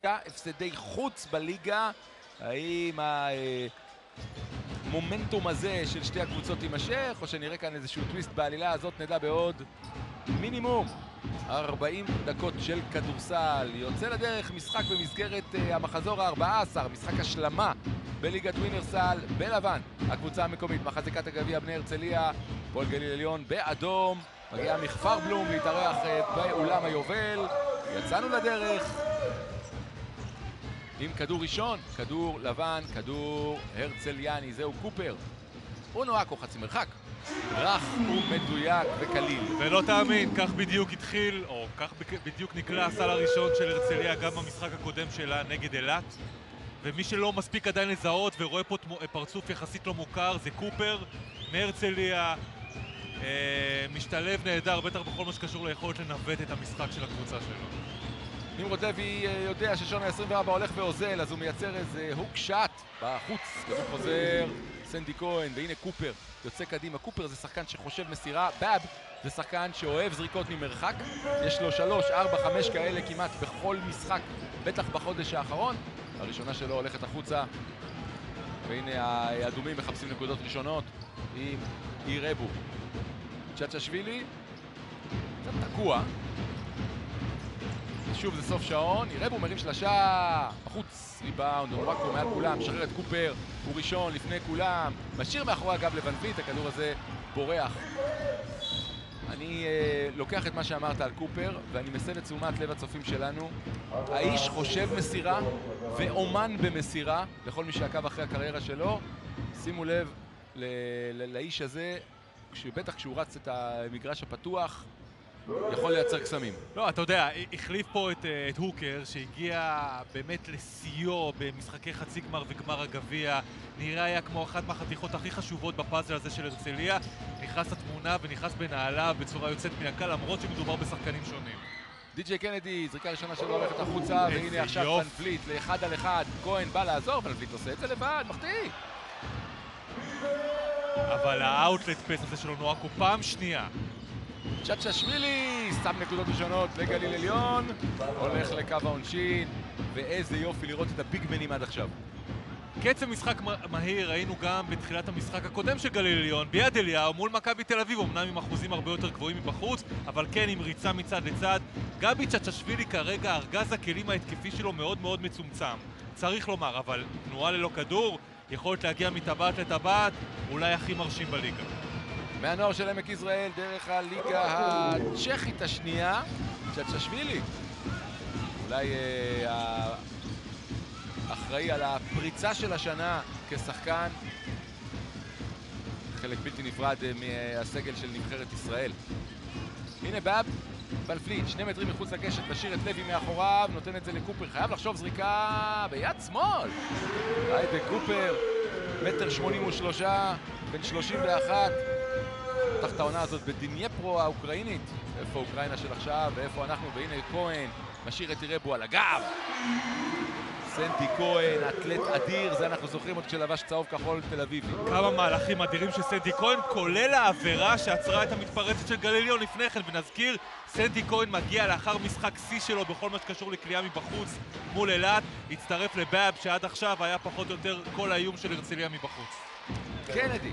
הפסדי חוץ בליגה. האם המומנטום הזה של שתי הקבוצות יימשך, או שנראה כאן איזשהו טוויסט בעלילה הזאת? נדע בעוד מינימום 40 דקות של כדורסל. יוצא לדרך משחק במסגרת המחזור ה-14, משחק השלמה בליגת ווינרסל בלבן. הקבוצה המקומית מחזיקת הגביע בני הרצליה, הפועל גליל עליון באדום. מגיע מכפר בלום להתארח באולם היובל. יצאנו לדרך עם כדור ראשון, כדור לבן, כדור הרצליאני, זהו קופר. אונואקו חצי מרחק, רך ומדויק וקליל. ולא תאמין, כך בדיוק התחיל, או כך בדיוק נקלע הסל הראשון של הרצליה גם במשחק הקודם שלה נגד אילת. ומי שלא מספיק עדיין לזהות ורואה פה פרצוף יחסית לא מוכר זה קופר מהרצליה. משתלב נהדר, בטח בכל מה שקשור ליכולת לנווט את המשחק של הקבוצה שלו. נמרוד לוי יודע ששעון ה-24 הולך ואוזל, אז הוא מייצר איזה הוק שאט בחוץ. כדור חוזר, סנדי כהן, והנה קופר יוצא קדימה. קופר זה שחקן שחושב מסירה, באב זה שחקן שאוהב זריקות ממרחק. יש לו 3, 4, 5 כאלה כמעט בכל משחק, בטח בחודש האחרון. הראשונה שלו הולכת החוצה, והנה האדומים מחפשים נקודות ראשונות עם אירבו. צ'צ'שווילי קצת תקוע, שוב זה סוף שעון. אירבו מרים שלשה בחוץ, ריבאונד, אונואקו מעל כולם, משחרר את קופר, הוא ראשון לפני כולם, משאיר מאחורי הגב לבן וליט, הכדור הזה בורח. אני לוקח את מה שאמרת על קופר ואני מסב את תשומת לב הצופים שלנו. האיש חושב מסירה ואומן במסירה, לכל מי שעקב אחרי הקריירה שלו. שימו לב לאיש הזה, בטח כשהוא רץ את המגרש הפתוח, יכול לייצר קסמים. לא, אתה יודע, החליף פה את הוקר שהגיע באמת לסיוע במשחקי חצי גמר וגמר הגביע. נראה היה כמו אחת מהחתיכות הכי חשובות בפאזל הזה של הרצליה. נכנס לתמונה ונכנס בנעליו בצורה יוצאת מן הכלל, למרות שמדובר בשחקנים שונים. די.ג'יי קנדי, זריקה ראשונה שלו הולכת החוצה, והנה עכשיו ון וליט לאחד על אחד. כהן בא לעזור, ון וליט עושה את זה לבד, מחטיא. אבל האאוטלט פס הזה של אונואקו פעם שנייה. צ'צ'שווילי, שם נקודות ראשונות לגליל עליון, הולך לקו העונשין, ואיזה יופי לראות את הביגמנים עד עכשיו. קצב משחק מהיר ראינו גם בתחילת המשחק הקודם של גליל עליון, ביד אליהו מול מכבי תל אביב, אמנם עם אחוזים הרבה יותר גבוהים מבחוץ, אבל כן עם ריצה מצד לצד. גבי צ'צ'שווילי כרגע ארגז הכלים ההתקפי שלו מאוד מאוד מצומצם, צריך לומר, אבל תנועה ללא כדור, יכולת להגיע מטבעת לטבעת, אולי הכי מרשים בליגה. מהנוער של עמק יזרעאל דרך הליגה הצ'כית השנייה, צ'צ'שווילי. אולי אחראי על הפריצה של השנה כשחקן, חלק בלתי נפרד מהסגל של נבחרת ישראל. הנה באב, ון וליט, 2 מטרים מחוץ לקשת, משאיר את לוי מאחוריו, נותן את זה לקופר, חייב לחשוב זריקה ביד שמאל. היידה קופר, 1.83 מטר, בן 31. תחת העונה הזאת בדינייפרו האוקראינית. איפה אוקראינה של עכשיו ואיפה אנחנו, והנה כהן משאיר את אירבו על הגב. סנדי כהן, אתלט אדיר, זה אנחנו זוכרים עוד כשלבש צהוב כחול תל אביבי. כמה מהלכים אדירים של סנדי כהן, כולל העבירה שעצרה את המתפרצת של גליל עליון לפני כן. ונזכיר, סנדי כהן מגיע לאחר משחק שיא שלו בכל מה שקשור לקליעה מבחוץ מול אילת, הצטרף לבאב שעד עכשיו היה פחות או יותר כל האיום של הרצליה מבחוץ. קנדי,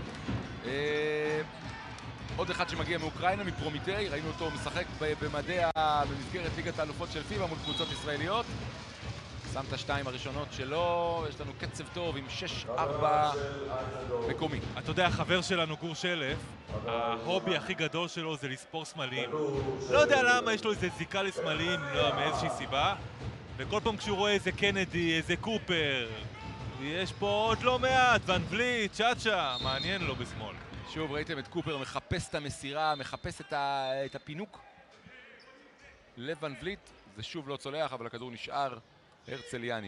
עוד אחד שמגיע מאוקראינה, מפרומיטי, ראינו אותו משחק במסגרת ליגת האלופות של פיבה מול קבוצות ישראליות. שם את השתיים הראשונות שלו, יש לנו קצב טוב עם 6-4 מקומי. אתה יודע, החבר שלנו גור שלף, ההובי הכי גדול שלו זה לספור סמלים. לא יודע למה, יש לו איזה זיקה לסמלים, לא, מאיזושהי סיבה. וכל פעם כשהוא רואה איזה קנדי, איזה קופר, יש פה עוד לא מעט, ון וליט, צ'צ'ה, מעניין לו בשמאל. שוב ראיתם את קופר מחפש את המסירה, מחפש את הפינוק לבן וליט, זה שוב לא צולח, אבל הכדור נשאר הרצליאני.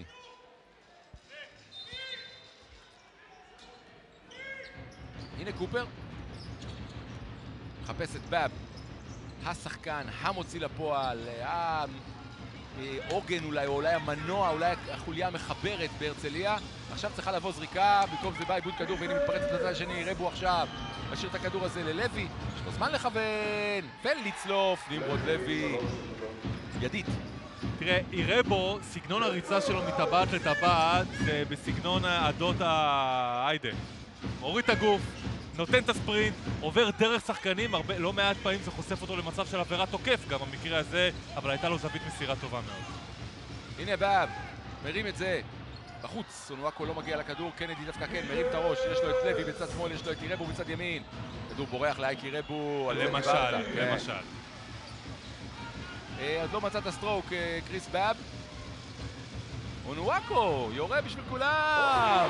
הנה קופר מחפש את באב, השחקן, המוציא לפועל, העוגן אולי, או אולי המנוע, אולי החוליה המחברת בהרצליה. עכשיו צריכה לבוא זריקה, במקום זה בא איבוד כדור, והנה מתפרצת לצד השני, אירבו עכשיו משאיר את הכדור הזה ללוי, יש לו זמן לכוון ולצלוף. נמרוד לוי, ידית תראה, יראה בו, סגנון הריצה שלו מטבעת לטבעת, זה בסגנון עדות האיידה. מוריד את הגוף, נותן את הספרינט, עובר דרך שחקנים, לא מעט פעמים זה חושף אותו למצב של עבירת תוקף, גם במקרה הזה, אבל הייתה לו זווית מסירה טובה מאוד. הנה באב, מרים את זה. בחוץ, אונואקו לא מגיע לכדור, קנדי דווקא כן, מרים את הראש, יש לו את לוי בצד שמאל, יש לו את אירבו בצד ימין. כדור בורח לאייק אירבו, למשל. אז לא מצא את הסטרוק, קריס באב. אונואקו, יורה בשביל כולם!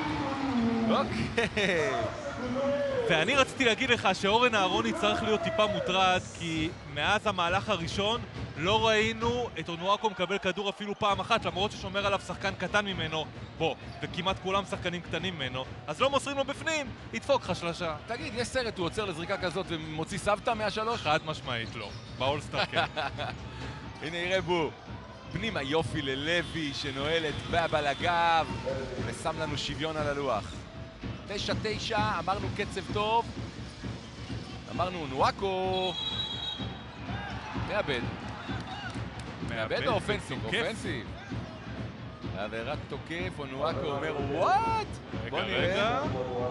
אוקיי. ואני רציתי להגיד לך שאורן אהרוני צריך להיות טיפה מוטרד, כי מאז המהלך הראשון לא ראינו את אונואקו מקבל כדור אפילו פעם אחת, למרות ששומר עליו שחקן קטן ממנו, וכמעט כולם שחקנים קטנים ממנו, אז לא מוסרים לו בפנים, ידפוק לך שלשה. תגיד, יש סרט, הוא עוצר לזריקה כזאת ומוציא סבתא מהשלוש? חד משמעית לא, באולסטאר כן. הנה אירבו, פנימה יופי ללוי שנועל את באב על הגב ושם לנו שוויון על הלוח. 9-9, אמרנו קצב טוב, אמרנו אונואקו, מאבד או אופנסיב? אופנסיב. עבירת תוקף, אונואקו אומר וואט? בוא נראה.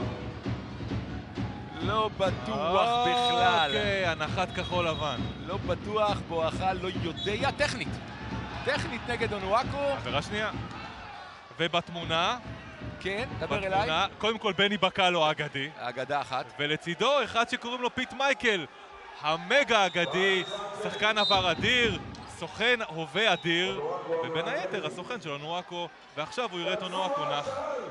לא בטוח בכלל. אוקיי, הנחת כחול לבן. לא בטוח, בואכה לא יודע, טכנית נגד אונואקו. עבירה שנייה. ובתמונה, כן, דבר אליי. קודם כל בני בקלו האגדי. אגדה אחת. ולצידו אחד שקוראים לו פיט מייקל, המגה אגדי, שחקן עבר אדיר, סוכן הווה אדיר, ובין היתר הסוכן של אונואקו, ועכשיו הוא יראה את אונואקו נח.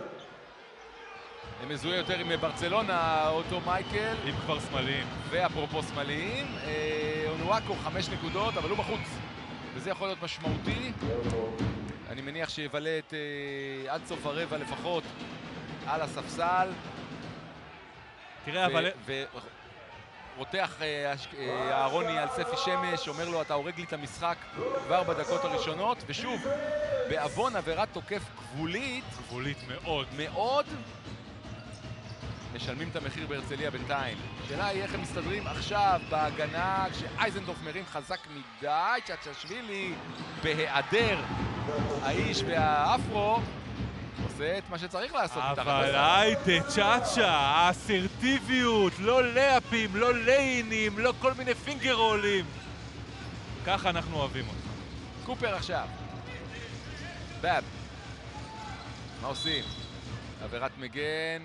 הם מזוהה יותר עם ברצלונה, אותו מייקל. עם כבר שמאליים. ואפרופו שמאליים, אונואקו 5 נקודות, אבל הוא בחוץ. וזה יכול להיות משמעותי. אני מניח שיבלה את עד סוף הרבע לפחות על הספסל. תראה, אבל... רותח אהרוני על ספי שמש, אומר לו אתה הורג לי את המשחק כבר בדקות הראשונות, ושוב, בעוון עבירת תוקף גבולית מאוד, משלמים את המחיר בהרצליה בינתיים. השאלה היא איך הם מסתדרים עכשיו בהגנה, כשאייזנדורף מרים חזק מדי, צ'צ'שווילי בהיעדר האיש והאפרו עושה את מה שצריך לעשות. אבל היידה, צ'אצ'ה, האסרטיביות, לא לאפים, לא ליינים, לא כל מיני פינגר רולים. ככה אנחנו אוהבים אותו. קופר עכשיו. באב. מה עושים? עבירת מגן.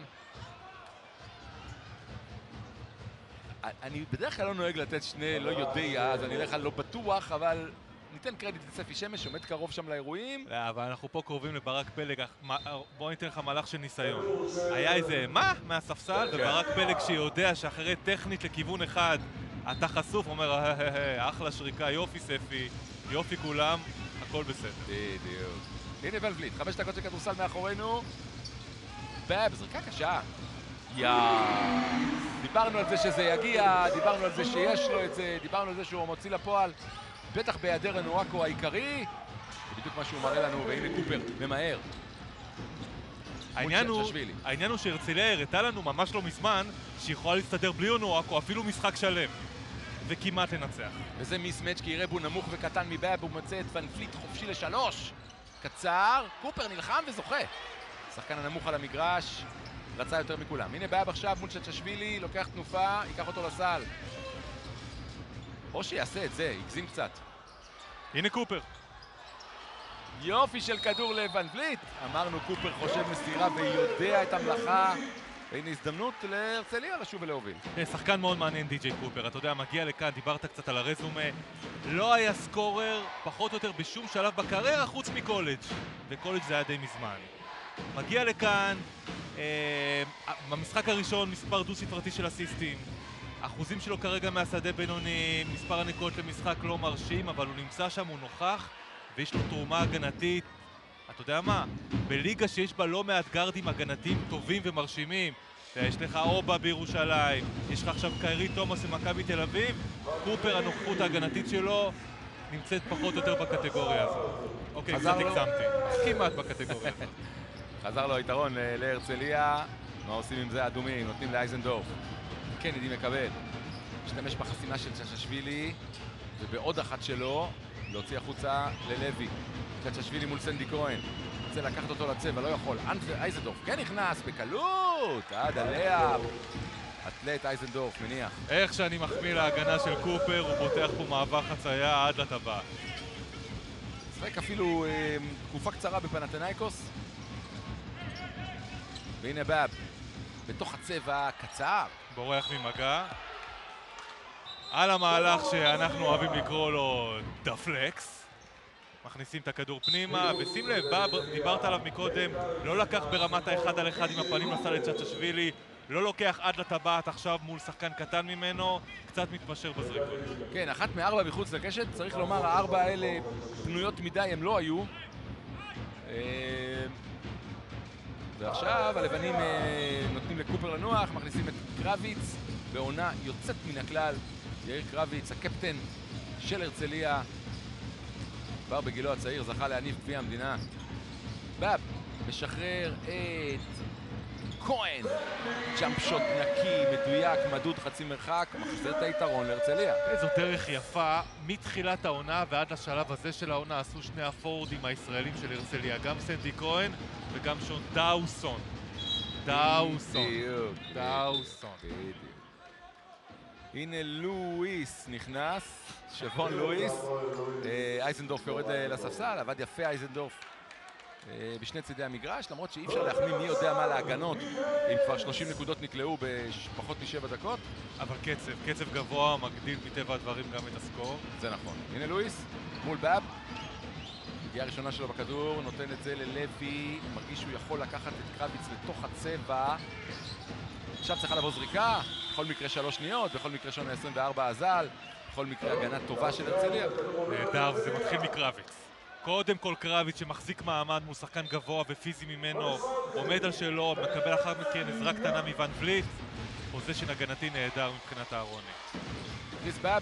אני בדרך כלל לא נוהג לתת שני לא יודע, אז אני אלך על לא בטוח, אבל ניתן קרדיט לספי שמש שעומד קרוב שם לאירועים. לא, אבל אנחנו פה קרובים לברק פלג, בוא ניתן לך מהלך של ניסיון. היה איזה מהספסל, וברק פלג שיודע שאחרי טכנית לכיוון אחד אתה חשוף, אומר אחלה שריקה, יופי ספי, יופי כולם, הכל בסדר. בדיוק. הנה ון וליט, 5 דקות של כדורסל מאחורינו. באב, זריקה קשה. דיברנו על זה שזה יגיע, דיברנו על זה שיש לו את זה, דיברנו על זה שהוא מוציא לפועל. בטח בהיעדר אונואקו העיקרי, זה בדיוק מה שהוא מראה לנו, והנה קופר ממהר. העניין הוא שהרצליה הראתה לנו ממש לא מזמן שיכולה להסתדר בלי אונואקו, אפילו משחק שלם, וכמעט לנצח. וזה מיסמץ' כי ירבו נמוך וקטן מבאב, הוא מוצא את ון וליט חופשי לשלוש. קצר, קופר נלחם וזוכה. שחקן הנמוך על המגרש, רצה יותר מכולם. הנה באב עכשיו מול צ'צ'שווילי, לוקח תנופה, ייקח אותו לסל. או שיעשה את זה, יגזים קצת. הנה קופר. יופי של כדור לוון וליט. אמרנו קופר חושב מסירה ויודע את המלאכה. והנה הזדמנות להרצליה לשוב ולהוביל. שחקן מאוד מעניין די.ג'יי קופר. אתה יודע, מגיע לכאן, דיברת קצת על הרזומה. לא היה סקורר, פחות או יותר בשום שלב בקריירה חוץ מקולג'. וקולג' זה היה די מזמן. מגיע לכאן, במשחק הראשון מספר דו-ספרתי של אסיסטים. האחוזים שלו כרגע מהשדה בינוני, מספר הנקודות למשחק לא מרשים, אבל הוא נמצא שם, הוא נוכח, ויש לו תרומה הגנתית. אתה יודע מה? בליגה שיש בה לא מעט גארדים הגנתיים טובים ומרשימים, יש לך אובה בירושלים, יש לך עכשיו קיירי תומאס במכבי תל אביב, קופר, הנוכחות ההגנתית שלו נמצאת פחות או יותר בקטגוריה הזאת. אוקיי, קצת הגזמתי. כמעט בקטגוריה הזאת. חזר לו היתרון להרצליה. מה עושים עם זה האדומים? נותנים לאייזנדורף. קנדי מקבל. משתמש בחסימה של צ'צ'שווילי, ובעוד אחת שלו, להוציא החוצה ללוי. צ'צ'שווילי מול סנדי כהן. רוצה לקחת אותו לצבע, לא יכול. אייזנדורף כן נכנס בקלות, עד עליה. אתלט אייזנדורף, מניח. איך שאני מחמיא להגנה של קופר, הוא פותח פה מעבר חצייה עד לטבעת. שחק אפילו תקופה קצרה בפנתנייקוס. והנה באב, בתוך הצבע קצר. בורח ממגע. על המהלך שאנחנו אוהבים לקרוא לו דפלקס. מכניסים את הכדור פנימה, ושים לב, באב, דיברת עליו מקודם, לא לקח ברמת האחד על אחד עם הפנים לסל את צ'צ'שווילי, לא לוקח עד לטבעת עכשיו מול שחקן קטן ממנו, קצת מתפשר בזריקות. כן, אחת מארבע מחוץ לקשת, צריך לומר, הארבע האלה פנויות מדי הם לא היו. ועכשיו הלבנים נותנים לקופר לנוח, מכניסים את קרביץ בעונה יוצאת מן הכלל. יאיר קרביץ, הקפטן של הרצליה, כבר בגילו הצעיר, זכה להניף גביע המדינה. באב משחרר את כהן, ג'אמפ שוט נקי, מדויק, מדוד חצי מרחק, מחזיר את היתרון להרצליה. איזו דרך יפה, מתחילת העונה ועד לשלב הזה של העונה עשו שני הפורדים הישראלים של הרצליה, גם סנדי כהן וגם שון דאוסון. דאוסון. הנה לואיס נכנס, שבון לואיס, אייזנדורף יורד לספסל, עבד יפה אייזנדורף בשני צידי המגרש, למרות שאי אפשר להחמיא מי יודע מה להגנות, אם כבר 30 נקודות נקלעו בפחות מ7 דקות. אבל קצב גבוה מגדיל מטבע הדברים גם את הסקור. זה נכון. הנה לואיס, מול באב, הגיעה הראשונה שלו בכדור, נותן את זה ללוי, מרגיש שהוא יכול לקחת את קרביץ לתוך הצבע. עכשיו צריכה לבוא זריקה, בכל מקרה 3 שניות, בכל מקרה שונה 24 אזל, בכל מקרה הגנה טובה של הרצליה. נהדר, וזה מתחיל מקרביץ. קודם כל קרביץ שמחזיק מעמד מול שחקן גבוה ופיזי ממנו, עומד על שלו, מקבל אחר מכן עזרה קטנה מוון וליט, פוזיישן הגנתי נהדר מבחינת הארוני. קריס באב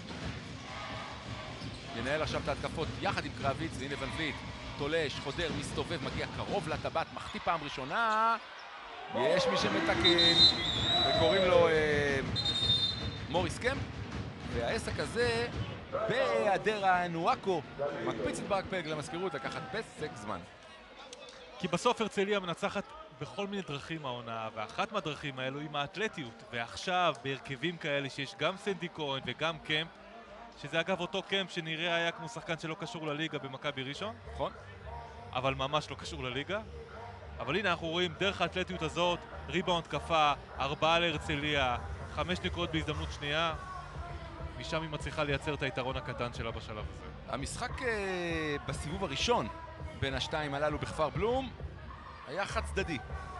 ינהל עכשיו את ההתקפות יחד עם קרביץ, והנה ון וליט תולש, חודר, מסתובב, מגיע קרוב לטבעת, מחטיא פעם ראשונה. יש מי שמתקן, וקוראים לו מוריס קמפ, והעסק הזה, בהיעדר הנואקו, מקפיץ את ברק פלג למזכירות לקחת פסק זמן. כי בסוף הרצליה מנצחת בכל מיני דרכים העונה, ואחת מהדרכים האלו היא מהאתלטיות. ועכשיו, בהרכבים כאלה שיש גם סנדי כהן וגם קמפ, שזה אגב אותו קמפ שנראה היה כמו שחקן שלא קשור לליגה במכבי ראשון. נכון. אבל ממש לא קשור לליגה. אבל הנה אנחנו רואים דרך האתלטיות הזאת, ריבאונד התקפה, 4 להרצליה, 5 נקודות בהזדמנות שנייה. משם היא מצליחה לייצר את היתרון הקטן שלה בשלב הזה. המשחק בסיבוב הראשון בין השתיים הללו בכפר בלום היה חד צדדי.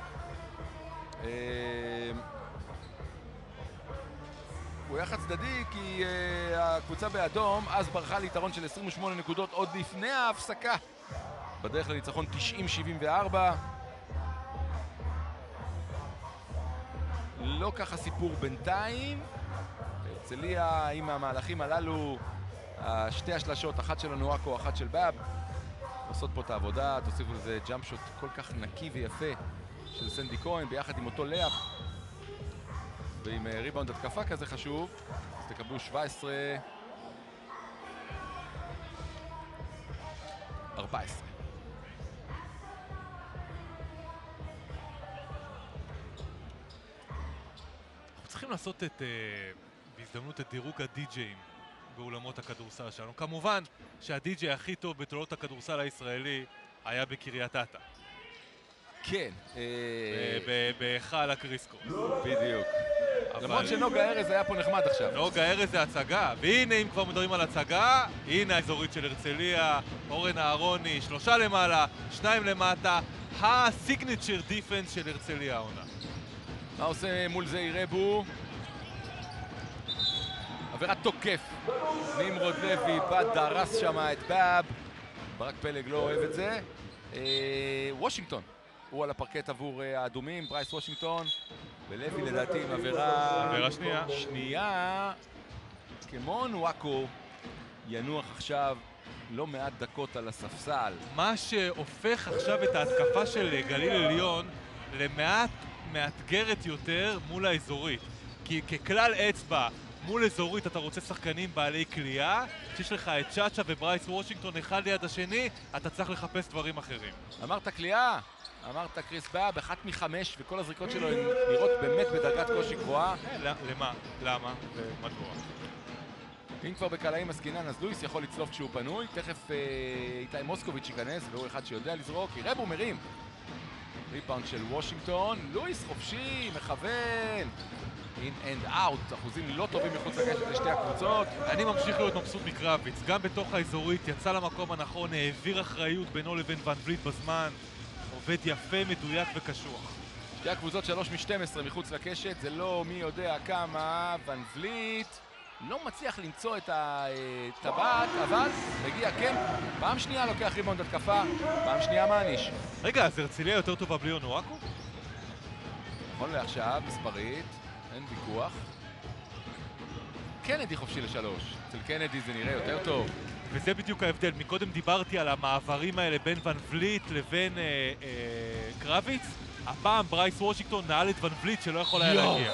הוא היה חד צדדי כי הקבוצה באדום אז ברחה ליתרון של 28 נקודות עוד לפני ההפסקה. בדרך לניצחון 90-74. לא ככה סיפור בינתיים. הרצליה עם המהלכים הללו, שתי השלשות, אחת של הנואקו, אחת של באב, עושות פה את העבודה. תוסיפו לזה ג'אמפ שוט כל כך נקי ויפה של סנדי כהן ביחד עם אותו לאפ ועם ריבאונד התקפה כזה חשוב. אז תקבלו 17-14. צריכים לעשות בהזדמנות את דירוג הדי-ג'אים באולמות הכדורסל שלנו. כמובן שהדי-ג'יי הכי טוב בתולדות הכדורסל הישראלי היה בקריית אתא. כן. בהיכל הקריסקו. בדיוק. למרות שנוגה ארז היה פה נחמד עכשיו. נוגה ארז זה הצגה, והנה אם כבר מדברים על הצגה, הנה האזורית של הרצליה, אורן אהרוני, 3 למעלה, 2 למטה, הסיגניצ'ר דיפנס של הרצליה העונה. מה עושה מול זה ירבו? עבירת תוקף. נמרוד לוי בא דרס שם את באב. ברק פלג לא אוהב את זה. וושינגטון הוא על הפרקט עבור האדומים, ברייס וושינגטון. ולוי לדעתי עם עבירה שנייה. כמו נואקו ינוח עכשיו לא מעט דקות על הספסל. מה שהופך עכשיו את ההתקפה של גליל עליון למעט מאתגרת יותר מול האזורית. כי ככלל אצבע, מול אזורית אתה רוצה שחקנים בעלי קליעה, שיש לך את צ'אצ'ה וברייס וושינגטון אחד ליד השני, אתה צריך לחפש דברים אחרים. אמרת קליעה, אמרת קריס באב, 1 מ-5, וכל הזריקות שלו הן נראות באמת בדרגת קושי גבוהה. למה? למה? ומדוע? אם כבר בקלעים עסקינן, אז לואיס יכול לצלוף כשהוא פנוי. תכף איתי מוסקוביץ' ייכנס, והוא אחד שיודע לזרוק. יראה בו מרים. ריבאונד של וושינגטון. לואיס חופשי, מכוון. In and out. אחוזים לא טובים מחוץ לקשת לשתי הקבוצות. אני ממשיך להיות מבסוט מקרביץ. גם בתוך האזורית יצא למקום הנכון, העביר אחריות בינו לבין ון וליט בזמן. עובד יפה, מדויק וקשוח. שתי הקבוצות 3 מ-12 מחוץ לקשת. זה לא מי יודע כמה. ון וליט לא מצליח למצוא את הטבעת, אבל מגיע קמפ, פעם שנייה לוקח ריבאונד התקפה, פעם שנייה מעניש. רגע, אז הרצליה יותר טובה בלי אונואקו? נכון לעכשיו, מספרית, אין ויכוח. קנדי חופשי ל3. אצל קנדי זה נראה יותר טוב. וזה בדיוק ההבדל. מקודם דיברתי על המעברים האלה בין ון וליט לבין קרביץ. הפעם ברייס וושינגטון נעל את ון וליט שלא יכול היה להגיע.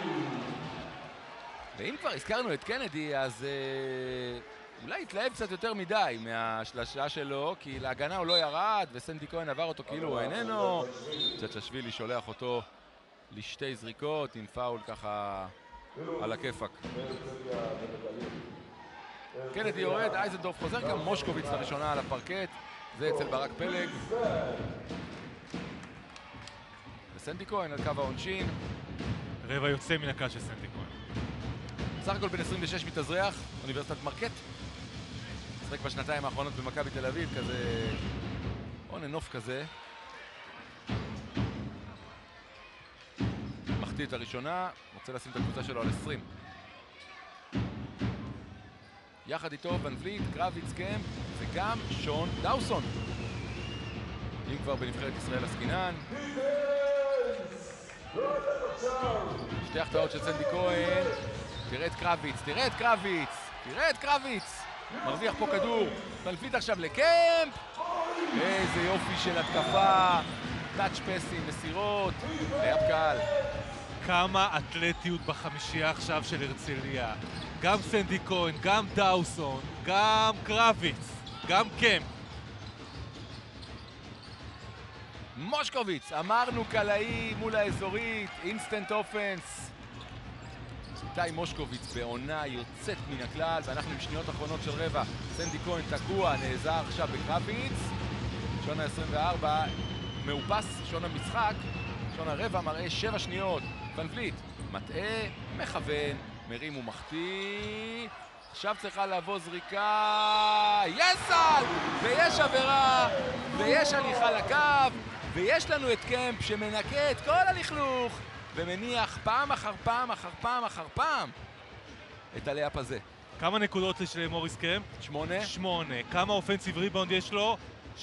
ואם כבר הזכרנו את קנדי, אז אולי התלהב קצת יותר מדי מהשלשה שלו, כי להגנה הוא לא ירד, וסנדי כהן עבר אותו כאילו הוא איננו. צ'צ'שווילי שולח אותו לשתי זריקות עם פאול ככה על הכיפק. קנדי יורד, אייזנדורף חוזר, גם מושקוביץ לראשונה על הפרקט. זה אצל ברק פלג. וסנדי כהן על קו העונשין. רבע יוצא מן הקל של סנדי כהן. סך הכל בן 26 מתאזרח, אוניברסיטת מרקט. משחק בשנתיים האחרונות במכבי תל אביב, כזה און אנוף כזה. מחטיא את הראשונה, רוצה לשים את הקבוצה שלו על 20. יחד איתו ון וליט, קרביץ קמפ וגם שון דאוסון. אם כבר בנבחרת ישראל עסקינן. שתי החטאות של סנדי כהן. תראה את קרביץ, תראה את קרביץ, תראה את קרביץ. מרוויח פה כדור, מלפיד עכשיו לקמפ. איזה יופי של התקפה. טאץ' פסים, מסירות, ליד קהל. כמה אתלטיות בחמישייה עכשיו של הרצליה. גם סנדי כהן, גם דאוסון, גם קרביץ, גם קמפ. מושקוביץ, אמרנו קלעי מול האזורית, אינסטנט אופנס. איתי מושקוביץ בעונה יוצאת מן הכלל, ואנחנו עם שניות אחרונות של רבע. סנדי כהן תקוע, נעזר עכשיו בקרביץ. שון ה-24, מאופס, שון המשחק. שון הרבע מראה 7 שניות. ון וליט, מטעה, מכוון, מרים ומחטיא. עכשיו צריכה לבוא זריקה. יסל! ויש עבירה, ויש הליכה לקו, ויש לנו את קמפ שמנקה את כל הלכלוך. ומניח פעם אחר פעם אחר פעם אחר פעם את הלאפ הזה. כמה נקודות יש למוריס קמפ? 8. 8. כמה אופנסיב ריבאונד יש לו?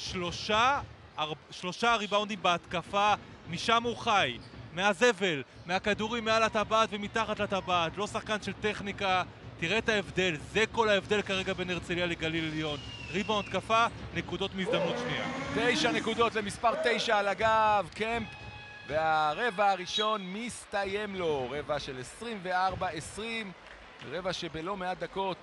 3 ריבאונדים בהתקפה, משם הוא חי. מהזבל, מהכדורים מעל הטבעת ומתחת לטבעת. לא שחקן של טכניקה. תראה את ההבדל, זה כל ההבדל כרגע בין הרצליה לגליל עליון. ריבאונד התקפה, נקודות מהזדמנות שנייה. 9 נקודות למספר 9 על הגב, קמפ. והרבע הראשון מסתיים לו, רבע של 24-20, רבע שבלא מעט דקות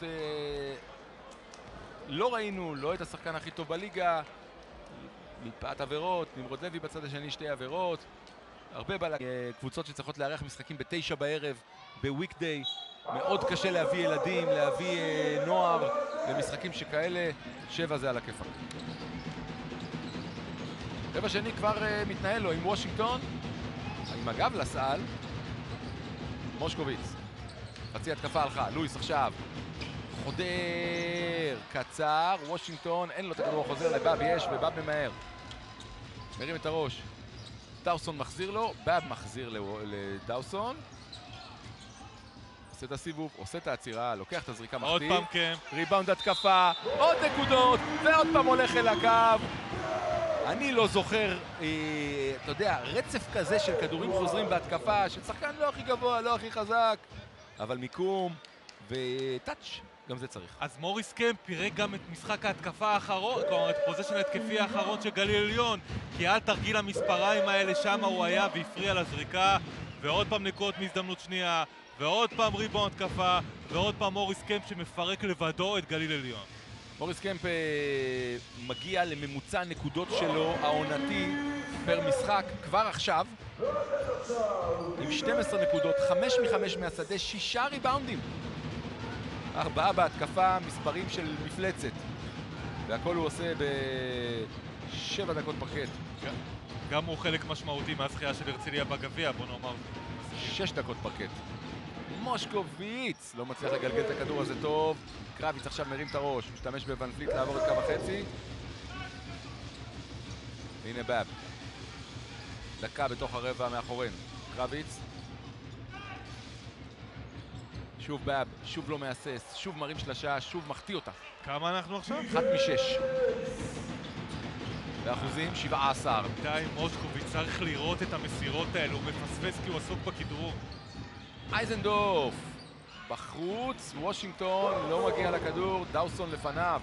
לא ראינו לא את השחקן הכי טוב בליגה, מפאת עבירות, נמרוד לוי בצד השני 2 עבירות, הרבה קבוצות שצריכות לארח משחקים ב9 בערב, בוויקדיי, מאוד קשה להביא ילדים, להביא נוער למשחקים שכאלה, 7 זה על הכיפק. רבע שני כבר מתנהל לו עם וושינגטון, עם הגב לסל. מושקוביץ, חצי התקפה הלכה, לואיס עכשיו חודר, קצר, וושינגטון, אין לו את הכדור, חוזר לבאב, יש, ובאב ממהר. מרים את הראש, דאוסון מחזיר לו, באב מחזיר לדאוסון. עושה את הסיבוב, עושה את העצירה, לוקח את הזריקה, מחטיא. עוד פעם קמפ. ריבאונד התקפה, עוד נקודות, ועוד פעם הולך אל הקו. אני לא זוכר, אתה יודע, רצף כזה של כדורים חוזרים בהתקפה, של שחקן לא הכי גבוה, לא הכי חזק, אבל מיקום וטאץ', גם זה צריך. אז מוריס קמפ פירק גם את משחק ההתקפה האחרון, כלומר את הפוזיישן ההתקפי האחרון של גליל עליון, כי על תרגיל המספריים האלה שם הוא היה והפריע לזריקה, ועוד פעם נקודות מהזדמנות שנייה. ועוד פעם ריבון התקפה, ועוד פעם מוריס קמפ שמפרק לבדו את גליל עליון. מוריס קמפ מגיע לממוצע נקודות שלו העונתי פר משחק כבר עכשיו עם 12 נקודות, 5 מ-5 מהשדה, 6 ריבאונדים, 4 בהתקפה, מספרים של מפלצת, והכל הוא עושה ב7 דקות פרקט. גם הוא חלק משמעותי מהזכייה של הרצליה בגביע, בוא נאמר. 6 דקות פרקט. מושקוביץ לא מצליח לגלגל את הכדור הזה טוב. קרביץ עכשיו מרים את הראש, משתמש בוון פליט לעבור את קו החצי. והנה באב. דקה בתוך הרבע מאחורינו. קרביץ. שוב באב, שוב לא מהסס, שוב מרים שלשה, שוב מחטיא אותה. כמה אנחנו עכשיו? 1 מ-6. באחוזים 17. די, מושקוביץ צריך לראות את המסירות האלה, הוא מפספס כי הוא עסוק בכדרור. אייזנדורף בחוץ, וושינגטון לא מגיע לכדור, דאוסון לפניו.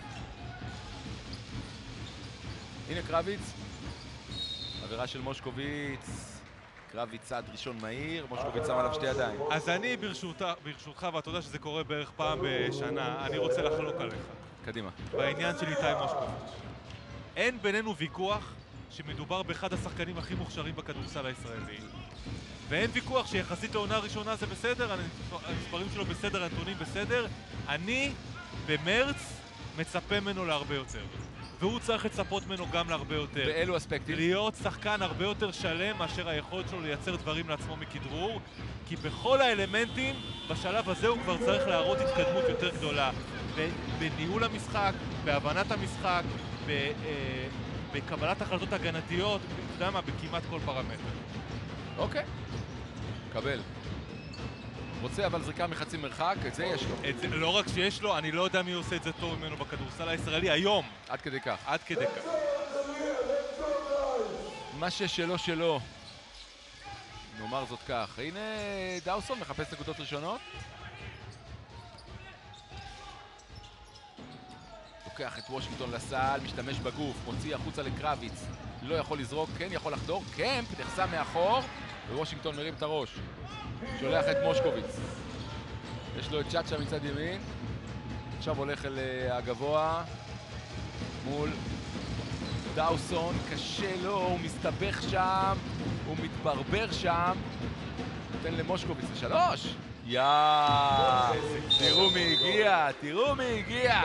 הנה קרביץ, עבירה של מושקוביץ, קרביץ צעד ראשון מהיר, מושקוביץ שם עליו שתי ידיים. אז אני ברשותך, ואתה יודע שזה קורה בערך פעם בשנה, אני רוצה לחלוק עליך. קדימה. בעניין של איתי מושקוביץ. אין בינינו ויכוח שמדובר באחד השחקנים הכי מוכשרים בכדורסל הישראלי. ואין ויכוח שיחסית לעונה הראשונה זה בסדר, המספרים שלו בסדר, הנתונים בסדר. אני במרץ מצפה ממנו להרבה יותר. והוא צריך לצפות ממנו גם להרבה יותר. באילו אספקטים? להיות שחקן הרבה יותר שלם מאשר היכולת שלו לייצר דברים לעצמו מכדרור. כי בכל האלמנטים, בשלב הזה הוא כבר צריך להראות התקדמות יותר גדולה. בניהול המשחק, בהבנת המשחק, בקבלת החלטות הגנתיות, אתה יודע מה, בכמעט כל פרמטר. אוקיי. קבל. רוצה אבל זריקה מחצי מרחק, את זה יש לו. לא רק שיש לו, אני לא יודע מי עושה את זה טוב ממנו בכדורסל הישראלי היום. עד כדי כך. עד כדי כך. מה ששלו שלו. נאמר זאת כך. הנה דאוסון מחפש נקודות ראשונות. לוקח את וושינגטון לסל, משתמש בגוף, מוציא החוצה לקרביץ. לא יכול לזרוק, כן יכול לחדור. קמפ נחסם מאחור, ווושינגטון מרים את הראש. שולח את מושקוביץ. יש לו את צ'אצ'ה מצד ימין. עכשיו הולך אל הגבוה. מול דאוסון, קשה לו, הוא מסתבך שם, הוא מתברבר שם. נותן למושקוביץ לשלוש. תראו מי הגיע, תראו מי הגיע.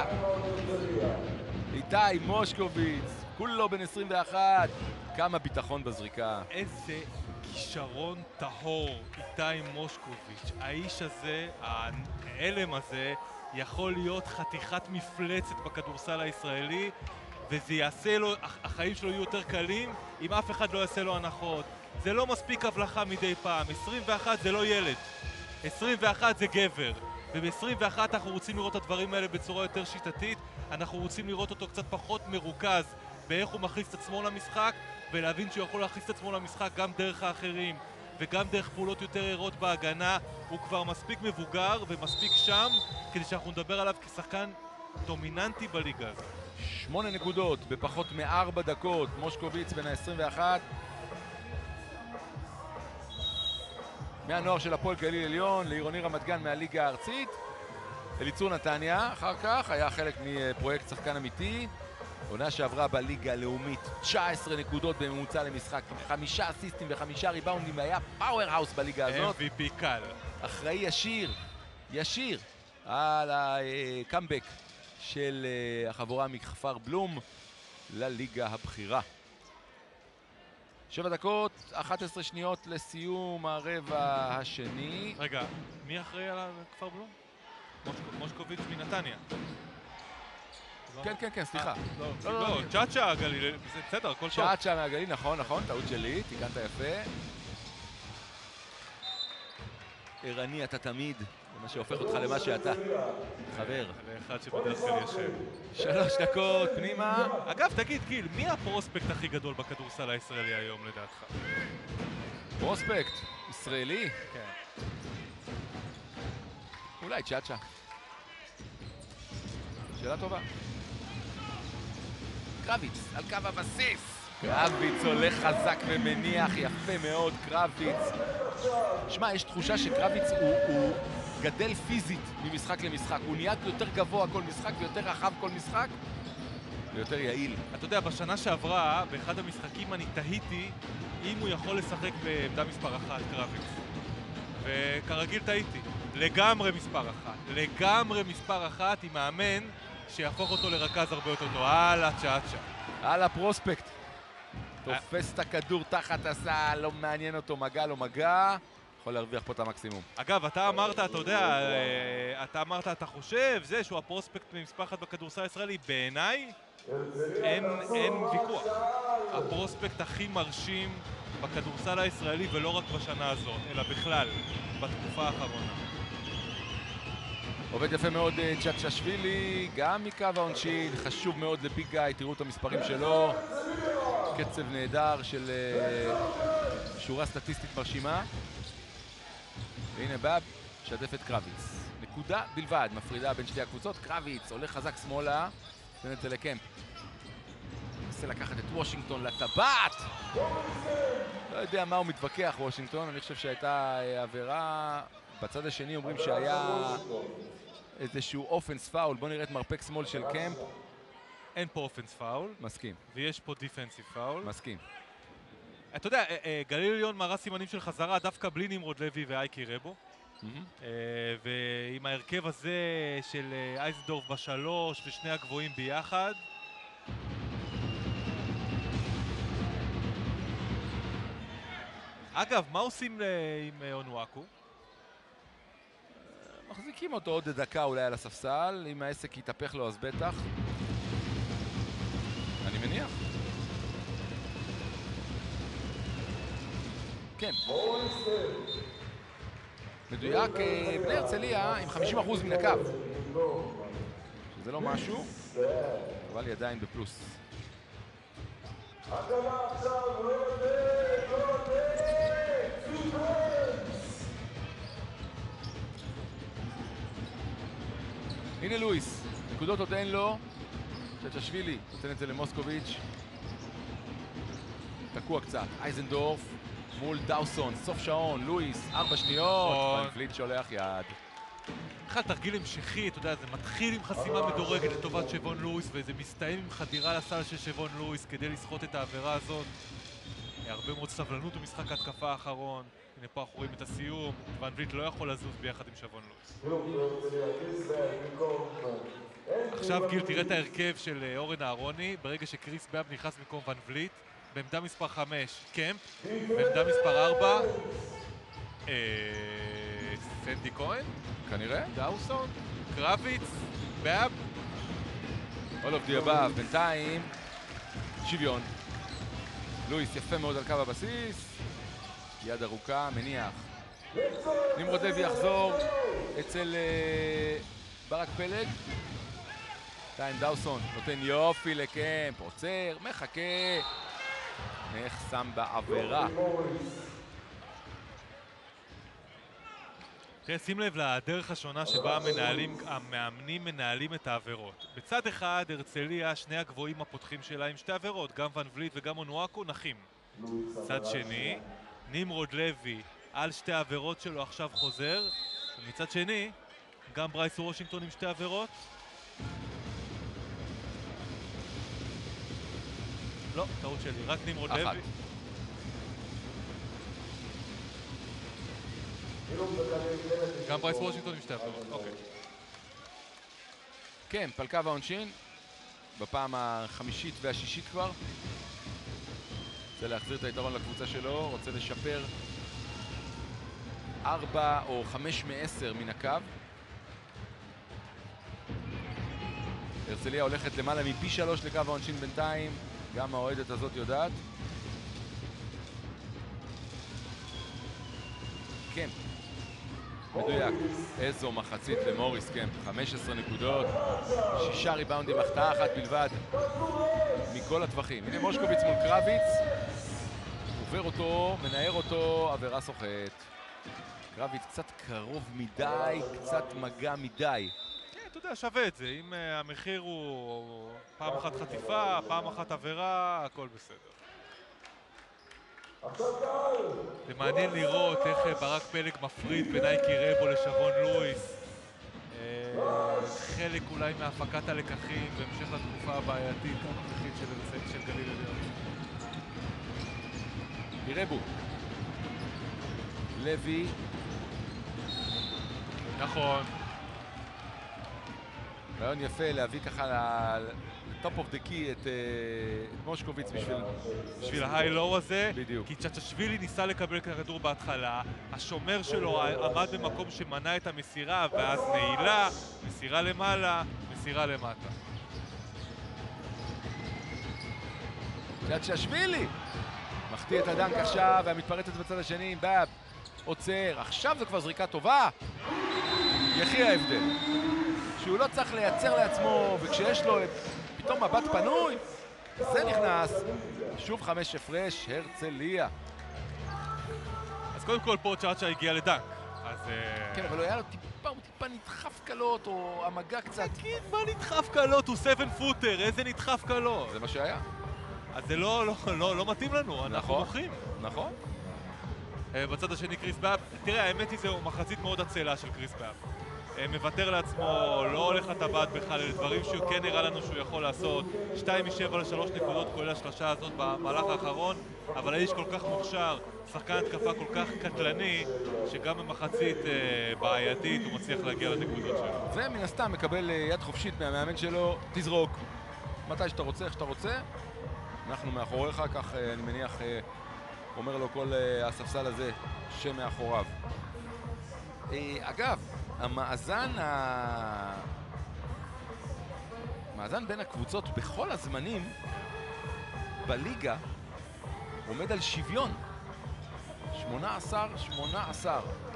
איתי מושקוביץ, כולו בן 21. כמה ביטחון בזריקה. איזה כישרון טהור, איתי מושקוביץ'. האיש הזה, האלם הזה, יכול להיות חתיכת מפלצת בכדורסל הישראלי, וזה יעשה לו, החיים שלו יהיו יותר קלים אם אף אחד לא יעשה לו הנחות. זה לא מספיק הבלחה מדי פעם, 21 זה לא ילד, 21 זה גבר, וב-21 אנחנו רוצים לראות את הדברים האלה בצורה יותר שיטתית, אנחנו רוצים לראות אותו קצת פחות מרוכז באיך הוא מכניס את עצמו למשחק, ולהבין שהוא יכול להכניס את עצמו למשחק גם דרך האחרים וגם דרך פעולות יותר ערות בהגנה. הוא כבר מספיק מבוגר ומספיק שם כדי שאנחנו נדבר עליו כשחקן דומיננטי בליגה הזאת. 8 נקודות בפחות מ4 דקות, מושקוביץ בין ה-21 מהנוער של הפועל גליל עליון לעירוני רמת גן מהליגה הארצית. אליצור נתניה אחר כך היה חלק מפרויקט שחקן אמיתי, עונה שעברה בליגה הלאומית 19 נקודות בממוצע למשחק, 5 אסיסטים ו5 ריבאונדים, והיה פאוור האוס בליגה הזאת. MVP קל. אחראי ישיר על הקאמבק של החבורה מכפר בלום לליגה הבכירה. 7 דקות, 11 שניות לסיום הרבע השני. רגע, מי אחראי על כפר בלום? מושקוביץ' מנתניה. כן, סליחה. לא, צ'אצ'ה הגליל, בסדר, הכל טוב. צ'אצ'ה מהגליל, נכון, טעות שלי, תיקנת יפה. ערני אתה תמיד, זה מה שהופך אותך למה שאתה, חבר. לאחד שבדרך כלל ישב. 3 דקות, פנימה. אגב, תגיד, גיל, מי הפרוספקט הכי גדול בכדורסל הישראלי היום לדעתך? פרוספקט, ישראלי? כן. אולי צ'אצ'ה. שאלה טובה. קרביץ, על קו הבסיס. קרביץ הולך חזק ומניח, יפה מאוד קרביץ. שמע, יש תחושה שקרביץ הוא גדל פיזית ממשחק למשחק. הוא נהיה יותר גבוה כל משחק ויותר רחב כל משחק ויותר יעיל. אתה יודע, בשנה שעברה, באחד המשחקים אני תהיתי אם הוא יכול לשחק בעמדה מספר 1, קרביץ. וכרגיל טעיתי. לגמרי מספר 1. לגמרי מספר 1 עם מאמן שיהפוך אותו לרכז הרבה יותר טוב. הלאה צ'אצ'ה. הלאה פרוספקט. תופס את הכדור תחת הסל, לא מעניין אותו מגע, לא מגע. יכול להרוויח פה את המקסימום. אגב, אתה אמרת, אתה יודע, אתה חושב, זה שהוא הפרוספקט ממספר 1 בכדורסל הישראלי, בעיניי אין ויכוח. הפרוספקט הכי מרשים בכדורסל הישראלי, ולא רק בשנה הזאת, אלא בכלל, בתקופה האחרונה. עובד יפה מאוד צ'צ'שווילי, גם מקו העונשין, חשוב מאוד לביג גאי, תראו את המספרים שלו. קצב נהדר של שורה סטטיסטית מרשימה. והנה באב, שתף את קרביץ. נקודה בלבד, מפרידה בין שתי הקבוצות. קרביץ הולך חזק שמאלה, נותן את זה לקמפ. מנסה לקחת את וושינגטון לטבעת! לא יודע מה הוא מתווכח וושינגטון, אני חושב שהייתה עבירה. בצד השני אומרים שהיה איזשהו אופנס פאול. בוא נראה את מרפק שמאל של קמפ. אין פה אופנס פאול. מסכים. ויש פה דיפנסיב פאול. מסכים. אתה יודע, גליל עליון מראה סימנים של חזרה דווקא בלי נמרוד לוי ואייקי רבו. ועם ההרכב הזה של אייזנדורף בשלוש ושני הגבוהים ביחד. אגב, מה עושים עם אונואקו? מחזיקים אותו עוד דקה אולי על הספסל. אם העסק יתהפך לו אז בטח. אני מניח. כן. מדויק, בני הרצליה עם 50% מן הקו. שזה לא משהו, אבל היא עדיין בפלוס. הנה לואיס, נקודות עוד אין לו. צ'צ'שווילי נותן את זה למוסקוביץ'. תקוע קצת, אייזנדורף מול דאוסון, סוף שעון, לואיס, 4 שניות, ון פליט שולח יד. בכלל תרגיל המשכי, אתה יודע, זה מתחיל עם חסימה מדורגת לטובת שבון לואיס, וזה מסתיים עם חדירה לסל של שבון לואיס כדי לסחוט את העבירה הזאת. הרבה מאוד סבלנות במשחק ההתקפה האחרון. הנה פה אנחנו רואים את הסיום, ון פליט לא יכול לזוז ביחד עם שבון לואיס. עכשיו גיל, תראה את ההרכב של אורן אהרוני, ברגע שקריס באב נכנס במקום ון פליט. בעמדה מספר 5, קמפ. בעמדה מספר 4, סנדי כהן. כנראה. דאוסון, קרביץ, באב. all of the above, בינתיים. שוויון. לואיס יפה מאוד על קו הבסיס. יד ארוכה, מניח. נמרוד לוי יחזור אצל ברק פלג. בינתיים דאוסון נותן יופי לקמפ, עוצר, מחכה. נחסם בעבירה. שים לב לדרך השונה שבה המאמנים מנהלים את העבירות. בצד אחד, הרצליה, שני הגבוהים הפותחים שלה עם שתי עבירות, גם ון וליט וגם אונואקו נחים. צד שני, נמרוד לוי על שתי העבירות שלו עכשיו חוזר, ומצד שני, גם ברייס וושינגטון עם שתי עבירות. לא, טעות שלי, רק נמרוד לוי. גם ברייס וושינגטון עם שתי עבירות, אוקיי. כן, פלקה והעונשין, בפעם החמישית והשישית כבר. רוצה להחזיר את היתרון לקבוצה שלו, רוצה לשפר 4 או 5 מ-10 מן הקו. הרצליה הולכת למעלה מפי 3 לקו העונשין בינתיים, גם האוהדת הזאת יודעת. קמפ, מדויק, איזו מחצית למוריס קמפ, 15 נקודות, 6 ריבאונדים, החטאה אחת בלבד מכל הטווחים. הנה מושקוביץ מול קרביץ, עובר אותו, מנער אותו, עבירה סוחט. קרביץ קצת קרוב מדי, קצת מגע מדי. כן, אתה יודע, שווה את זה. אם המחיר הוא פעם אחת חטיפה, פעם אחת עבירה, הכל בסדר. זה מעניין לראות איך ברק פלג מפריד בין אייקי רבו לשרון לואיס. חלק אולי מהפקת הלקחים בהמשך לתקופה הבעייתית הנוכחית של גליל עליון. רבו. לוי. נכון. רעיון יפה להביא ככה לטופ אוף דה קי את מושקוביץ בשביל ההיי-לואו הזה. בדיוק. כי צ'צ'שווילי ניסה לקבל את הכדור בהתחלה, השומר שלו עמד במקום שמנע את המסירה, ואז נעילה, מסירה למעלה, מסירה למטה. צ'צ'שווילי מחטיא את הדנק עכשיו, והמתפרצת בצד השני עם באב. עוצר, עכשיו זו כבר זריקה טובה. יחי ההבדל. שהוא לא צריך לייצר לעצמו, וכשיש לו פתאום מבט פנוי, זה נכנס. שוב 5 הפרש, הרצליה. אז קודם כל פה צ'אצ'ה הגיע לדנק. אז... כן, אבל הוא היה לו טיפה נדחף קלות, או המגע קצת. תגיד, מה נדחף קלות? הוא 7 פוטר, איזה נדחף קלות? זה מה שהיה. אז זה לא מתאים לנו, אנחנו מוחים. נכון. בצד השני קריס באב, תראה, האמת היא זהו מחצית מאוד עצלה של קריס באב. מוותר לעצמו, לא הולך לטבעת בכלל, אלה דברים שהוא כן נראה לנו שהוא יכול לעשות. 2 מ-7 ל-3 נקודות, כולל השלושה הזאת במהלך האחרון, אבל האיש כל כך מוכשר, שחקן התקפה כל כך קטלני, שגם במחצית בעייתית הוא מצליח להגיע לנקודות שלו. ומן הסתם מקבל יד חופשית מהמאמן שלו, תזרוק. מתי שאתה רוצה, איך שאתה רוצה. אנחנו מאחוריך, כך אני מניח אומר לו כל הספסל הזה שמאחוריו. אגב, המאזן בין הקבוצות בכל הזמנים בליגה עומד על שוויון. 18-18.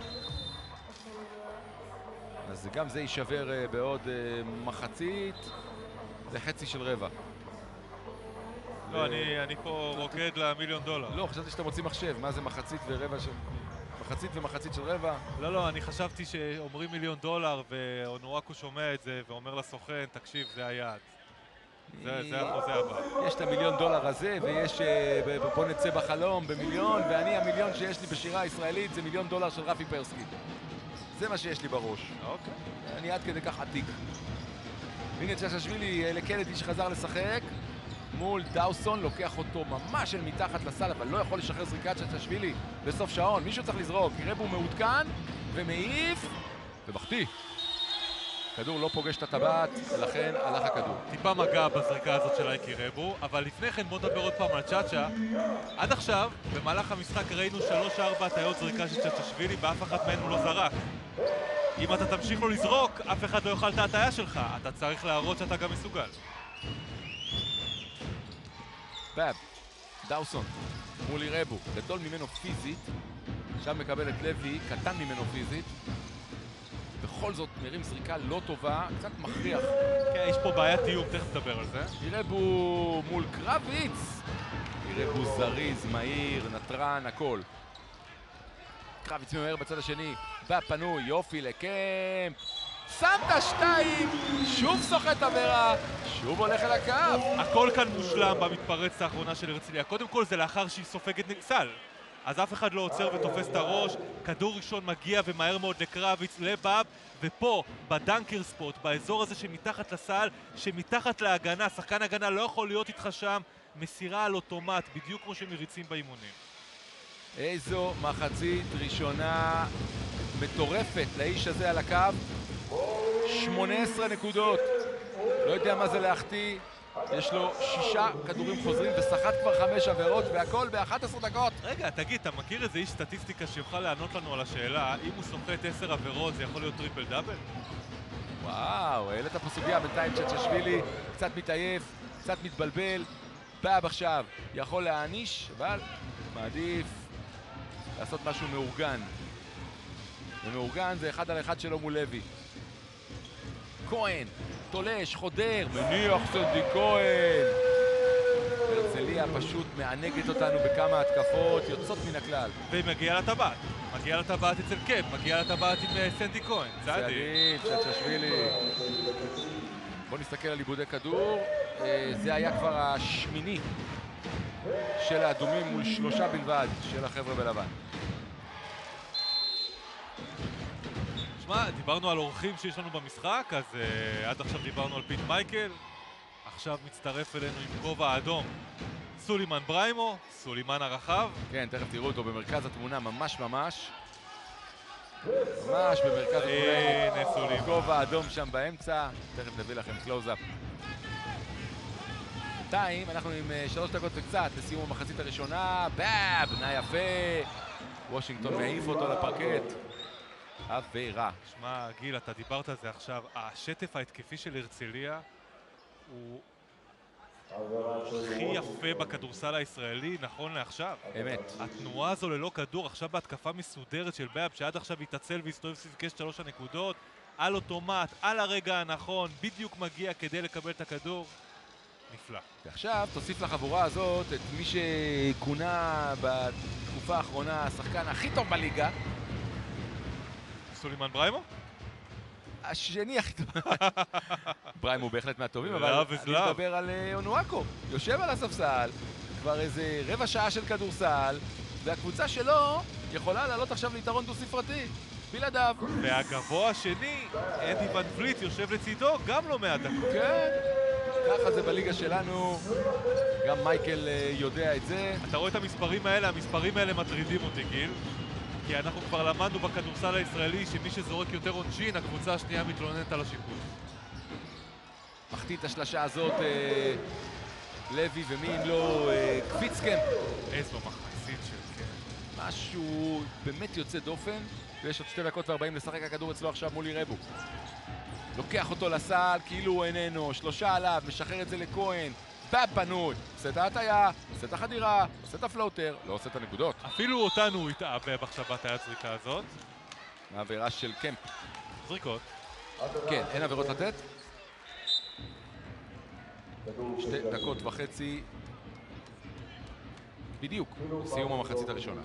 אז גם זה יישבר בעוד מחצית לחצי של רבע. לא, אני פה רוקד ל$1,000,000. לא, חשבתי שאתה מוציא מחשב. מה זה מחצית ורבע של... מחצית ומחצית של רבע? לא, אני חשבתי שאומרים $1,000,000 ואונואקו שומע את זה ואומר לסוכן, תקשיב, זה היעד. זה החוזה הבא. יש את $1,000,000 הזה, ויש בוא נצא בחלום במיליון, ואני $1,000,000 שיש לי בשירה הישראלית זה $1,000,000 של רפי פרסקי. זה מה שיש לי בראש. אוקיי. אני עד כדי כך עתיק. הנה צ'צ'שווילי לקנדי שחזר לשחק מול דאוסון, לוקח אותו ממש אל מתחת לסל, אבל לא יכול לשחרר זריקת צ'צ'שווילי בסוף שעון. מישהו צריך לזרוק, רבו מעודכן ומעיף ומחטיא. כדור לא פוגש את הטבעת, ולכן הלך הכדור. טיפה מגע בזריקה הזאת של אייקי רבו, אבל לפני כן בוא נדבר עוד פעם על צ'אצ'ה. עד עכשיו, במהלך המשחק ראינו 3-4 הטיות זריקה של צ'צ'שווילי, באף אחת מהן הוא לא זרק. אם אתה תמשיך לו לזרוק, אף אחד לא יאכל את ההטיה שלך. אתה צריך להראות שאתה גם מסוגל. באב, דאוסון, מולי רבו, גדול ממנו פיזית, עכשיו מקבל את לוי, קטן ממנו פיזית, בכל זאת מרים זריקה לא טובה, קצת מכריח. כן, יש פה בעיית תיאום, תכף נדבר על זה. רבו מול קרביץ, רבו זריז, מהיר, נטרן, הכל. קרביץ ממהר בצד השני, באב פנוי, יופי לקמפ, סנטה 2, שוב סוחט עבירה, שוב הולך אל הקו. הכל כאן מושלם במתפרצת האחרונה של הרצליה. קודם כל זה לאחר שהיא סופגת סל. אז אף אחד לא עוצר ותופס את הראש, כדור ראשון מגיע ומהר מאוד לקרביץ, לבאב, ופה, בדנקר ספוט, באזור הזה שמתחת לסל, שמתחת להגנה, שחקן הגנה לא יכול להיות איתך שם, מסירה על אוטומט, בדיוק כמו שמריצים באימונים. איזו מחצית ראשונה מטורפת לאיש הזה על הקו. 18 נקודות. לא יודע מה זה להחטיא. יש לו 6 כדורים חוזרים וסחט כבר 5 עבירות והכל ב-11 דקות. רגע, תגיד, אתה מכיר איזה איש סטטיסטיקה שיוכל לענות לנו על השאלה אם הוא סוחט 10 עבירות זה יכול להיות טריפל דאבל? וואו, העלית פה סוגיה בינתיים צ'צ'שווילי קצת מתעייף, קצת מתבלבל. באב עכשיו יכול להעניש, אבל מעדיף לעשות משהו מאורגן. ומאורגן זה 1 על 1 שלו מול לוי. כהן, תולש, חודר, מניח סנדי כהן. הרצליה פשוט מענגת אותנו בכמה התקפות יוצאות מן הכלל. והיא מגיעה לטבעת. מגיעה לטבעת אצל קאפ, מגיעה לטבעת עם סנדי כהן. זה עדיף, צ'צ'שווילי. בואו נסתכל על עיבודי כדור. זה היה כבר השמיני של האדומים מול 3 בלבד של החבר'ה בלבן. שמע, דיברנו על אורחים שיש לנו במשחק, אז עד עכשיו דיברנו על פיט מייקל, עכשיו מצטרף אלינו עם כובע האדום סולימן בריימו, סולימן הרחב. כן, תכף תראו אותו במרכז התמונה, ממש במרכז הנה התמונה. סולימן. כובע אדום שם באמצע, תכף נביא לכם קלוז-אפ. בינתיים, אנחנו עם 3 דקות וקצת לסיום המחצית הראשונה. באב, נע יפה. וושינגטון מעיף אותו לפרקט. עבירה. שמע, גיל, אתה דיברת על זה עכשיו, השטף ההתקפי של הרצליה הוא הכי יפה בכדורסל הישראלי נכון לעכשיו. אמת. התנועה הזו ללא כדור, עכשיו בהתקפה מסודרת של באב, שעד עכשיו התעצל והסתובב סביב קשת 3 הנקודות, על אוטומט, על הרגע הנכון, בדיוק מגיע כדי לקבל את הכדור. נפלא. ועכשיו תוסיף לחבורה הזאת את מי שכונה בתקופה האחרונה השחקן הכי טוב בליגה. סולימן בריימו? השני הכי טוב. בריימו הוא בהחלט מהטובים, אבל זלב אני וזלב. מדבר על אונואקו. יושב על הספסל, כבר איזה רבע שעה של כדורסל, והקבוצה שלו יכולה לעלות עכשיו ליתרון דו-ספרתי. בלעדיו. והגבוה השני, אדי ון וליט, יושב לצידו, גם לא מעט דקות. כן, ככה זה בליגה שלנו. גם מייקל יודע את זה. אתה רואה את המספרים האלה מטרידים אותי, גיל. כי אנחנו כבר למדנו בכדורסל הישראלי שמי שזורק יותר עונשין, הקבוצה השנייה מתלוננת על השיפוט. מחטיא את השלשה הזאת לוי, ומי אם לא קפיצקמפ. איזו מחצית של כן. משהו באמת יוצא דופן, ויש עוד 2 דקות ו40 לשחק. הכדור אצלו עכשיו מול ירבו. לוקח אותו לסל כאילו הוא איננו, 3 עליו, משחרר את זה לכהן. באב פנוי, עושה את ההטיה, עושה את החדירה, עושה את הפלוטר, לא עושה את הנקודות. אפילו אותנו הוא התעבב עכשיו בהטיית זריקה הזאת. העבירה של קמפ. זריקות. כן, אין עבירות לתת. 2 דקות וחצי בדיוק, סיום המחצית הראשונה.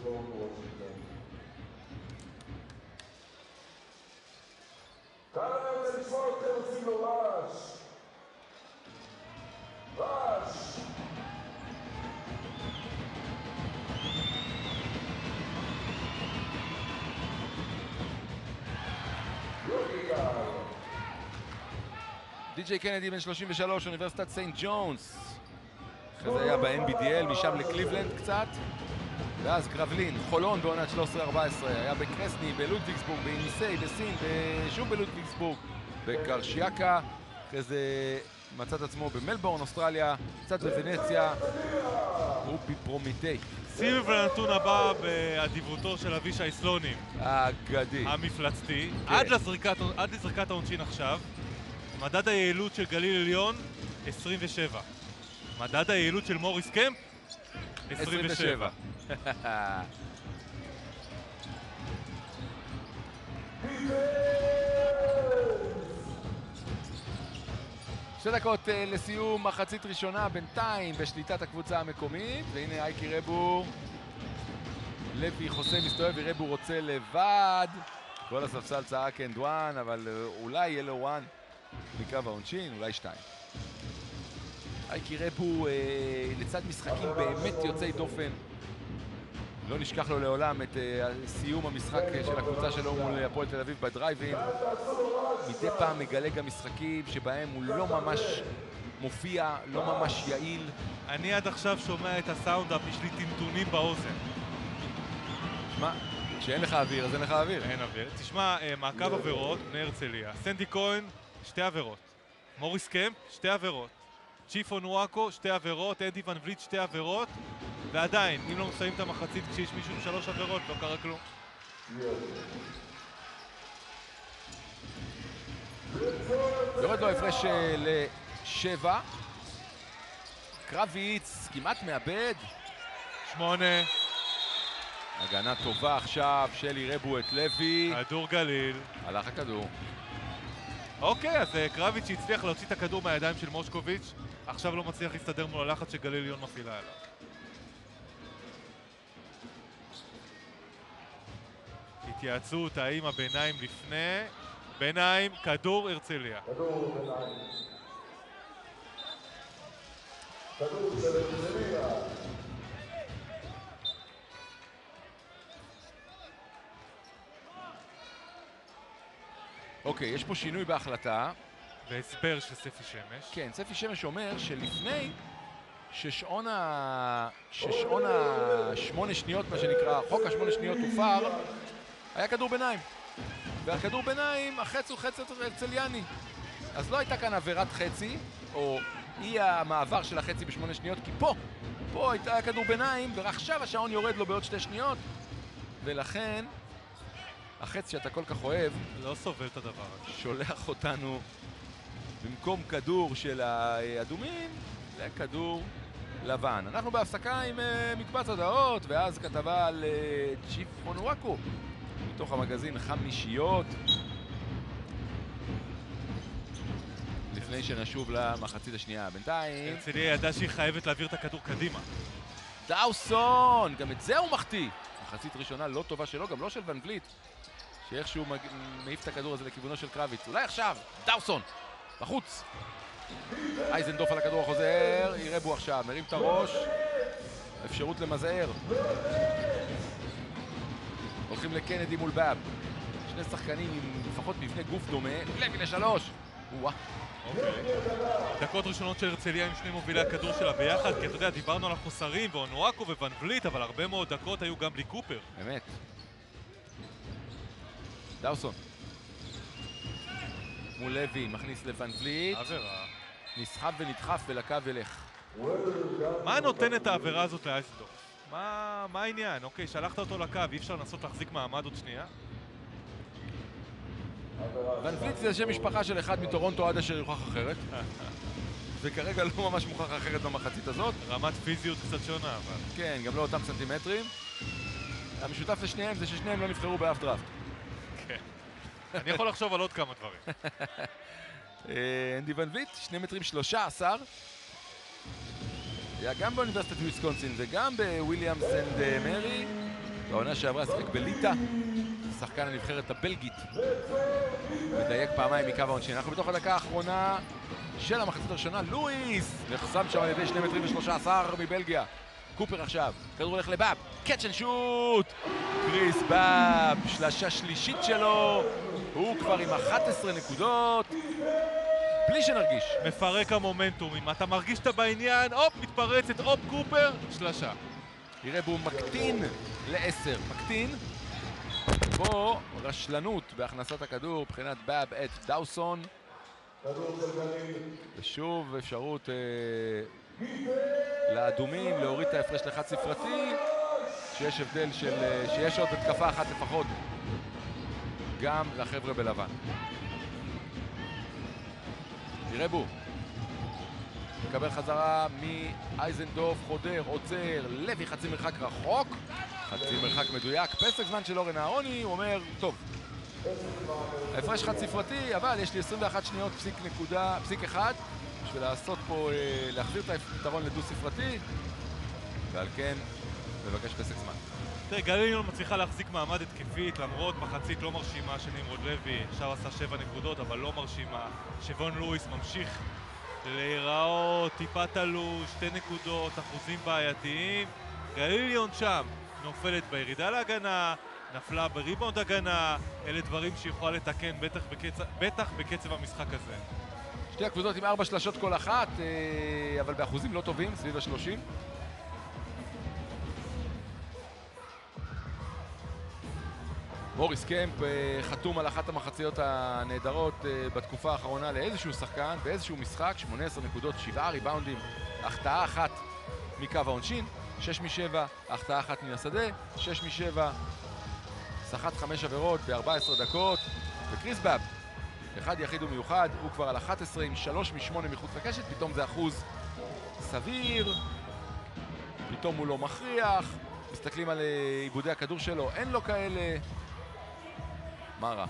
די.ג'יי קנדי בן 33, אוניברסיטת סנט ג'ונס. אחרי זה היה ב-NBDL, משם לקליבלנד קצת. ואז גרבלין, חולון בעונת 13-14, היה בקרסני, בלודוויגסבורג, באיניסי, בסין, שוב בלודוויגסבורג, בקרשיאקה. אחרי זה מצא את עצמו במלבורן, אוסטרליה, קצת בוונציה, ובפרומיטי. שים לב לנתון הבא באדיבותו של אבישי סלונים. האגדי. המפלצתי. כן. עד לזריקת העונשין עכשיו, מדד היעילות של גליל עליון, 27. מדד היעילות של מוריס קמפ, 27. 2 דקות לסיום מחצית ראשונה, בינתיים בשליטת הקבוצה המקומית, והנה אייקי רבו, לוי חוסם מסתובב ורבו רוצה לבד. כל הספסל צעק אנד וואן, אבל אולי יהיה לו וואן מקו העונשין, אולי 2. אייקי רבו לצד משחקים באמת יוצאי דופן. לא נשכח לו לעולם את סיום המשחק של הקבוצה שלו מול הפועל תל אביב בדרייבין. מדי פעם מגלה גם משחקים שבהם הוא לא ממש מופיע, לא ממש יעיל. אני עד עכשיו שומע את הסאונדאפ, יש לי טינטונים באוזן. שמע, כשאין לך אוויר אז אין לך אוויר. אין אוויר. תשמע, מעקב עבירות, בני הרצליה. סנדי כהן, 2 עבירות. מוריס קמפ, 2 עבירות. צ'יף אונואקו, 2 עבירות. אדי ון וליט, 2 עבירות. ועדיין, אם לא מסיים את המחצית כשיש מישהו עם 3 עבירות, לא קרה כלום. יורד לו הפרש ל7. קרביץ כמעט מאבד. 8. הגנה טובה עכשיו של ירבו את לוי. כדור גליל. הלך הכדור. אוקיי, אז קרביץ' הצליח להוציא את הכדור מהידיים של מושקוביץ', עכשיו לא מצליח להסתדר מול הלחץ שגליל עליון מפעילה עליו. התייעצות, האם הביניים לפני? ביניים, כדור הרצליה. כדור ביניים. כדור של הרצליה. אוקיי, יש פה שינוי בהחלטה. והסבר של ספי שמש. כן, ספי שמש אומר שלפני ששעון השמונה שניות, מה שנקרא, חוק השמונה שניות הופר, היה כדור ביניים. והכדור ביניים, החץ הוא חץ הרצליאני. אז לא הייתה כאן עבירת חצי, או אי המעבר של החצי בשמונה שניות, כי פה הייתה כדור ביניים, ועכשיו השעון יורד לו בעוד 2 שניות, ולכן החץ שאתה כל כך אוהב לא סובל את הדבר הזה. שולח אותנו במקום כדור של האדומים לכדור לבן. אנחנו בהפסקה עם מקבץ הודעות, ואז כתבה על צ'יפ אונואקו מתוך המגזין חמישיות, לפני שנשוב למחצית השנייה. בינתיים הרצליה ידעה שהיא חייבת להעביר את הכדור קדימה. דאוסון, גם את זה הוא מחטיא. מחצית ראשונה לא טובה שלו, גם לא של ון וליט, שאיכשהו מעיף את הכדור הזה לכיוונו של קרביץ. אולי עכשיו, דאוסון בחוץ. אייזנדורף על הכדור החוזר, ירבו עכשיו, מרים את הראש, אפשרות למזער. הולכים לקנדי מול באב. שני שחקנים עם לפחות מבנה גוף דומה, לוי ל3. אוקיי. דקות ראשונות של הרצליה עם שני מובילי הכדור שלה ביחד, כי אתה יודע, דיברנו על החוסרים ואונואקו וון וליט, אבל הרבה מאוד דקות היו גם בלי קופר. באמת. דאוסון. מול לוי, מכניס לוון וליט. עבירה. נסחב ונדחף ולקו ילך. מה נותן את העבירה הזאת לאייזנדורף? מה העניין? אוקיי, שלחת אותו לקו, אי אפשר לנסות להחזיק מעמד עוד שנייה? ון וליט זה שם משפחה של אחד מטורונטו עד אשר יוכח אחרת. וכרגע לא ממש מוכח אחרת במחצית הזאת. רמת פיזיות קצת שונה, אבל... כן, גם לא אותם סנטימטרים. המשותף לשניהם זה ששניהם לא נבחרו באף דראפט. כן. אני יכול לחשוב על עוד כמה דברים. אנדי ון וליט, 2 מטרים 13. היה גם באוניברסיטת וויסקונסין וגם בוויליאמס אנד מרי. בעונה שעברה שיחק בליטא, שחקן הנבחרת הבלגית. מדייק פעמיים מקו העונשין. אנחנו בתוך הדקה האחרונה של המחצית הראשונה. לואיס נחסם שם על ידי 2 מטרים ו13 מבלגיה. קופר עכשיו, כדור הולך לבאב, קאצ' אנד שוט! קריס באב, שלשה שלישית שלו, הוא כבר עם 11 נקודות, בלי שנרגיש. מפרק המומנטום, אם אתה מרגיש שאתה בעניין, הופ, מתפרצת, הופ, קופר, שלשה. יראה בו מקטין ל10, מקטין. פה רשלנות בהכנסת הכדור, מבחינת באב את דאוסון. ושוב אפשרות לאדומים להוריד את ההפרש לחד ספרתי, שיש הבדל שיש עוד התקפה אחת לפחות גם לחבר'ה בלבן. ירבו מקבל חזרה מאייזנדורף, חודר, עוצר, לוי חצי מרחק רחוק, חצי מרחק מדויק, פסק זמן של אורן אהרוני, הוא אומר, טוב, ההפרש חד ספרתי, אבל יש לי 21 שניות פסיק 1 בשביל לעשות פה, להחזיר את היתרון לדו ספרתי, ועל כן מבקש פסק זמן. תראה, גליליון מצליחה להחזיק מעמד התקפית, למרות מחצית לא מרשימה של נמרוד לוי, עכשיו עשה 7 נקודות, אבל לא מרשימה. שוון לואיס ממשיך להיראות, טיפה תלוש, 2 נקודות, אחוזים בעייתיים. גליליון שם נופלת בירידה להגנה, נפלה בריבאונד הגנה, אלה דברים שיכולה לתקן בטח בקצב המשחק הזה. שתי הקבוצות עם 4 שלשות כל אחת, אבל באחוזים לא טובים, סביב ה-30. מוריס קמפ חתום על אחת המחציות הנהדרות בתקופה האחרונה לאיזשהו שחקן, באיזשהו משחק, 18 נקודות, 7 ריבאונדים, החטאה אחת מקו העונשין, 6 מ-7, החטאה אחת מן השדה, 6 מ-7, סחט 5 עבירות ב-14 דקות, וקריס באב, אחד יחיד ומיוחד, הוא כבר על 11 עם 3 מ-8 מחוץ לקשת, פתאום זה אחוז סביר, פתאום הוא לא מכריח, מסתכלים על עיבודי הכדור שלו, אין לו כאלה. מה רע?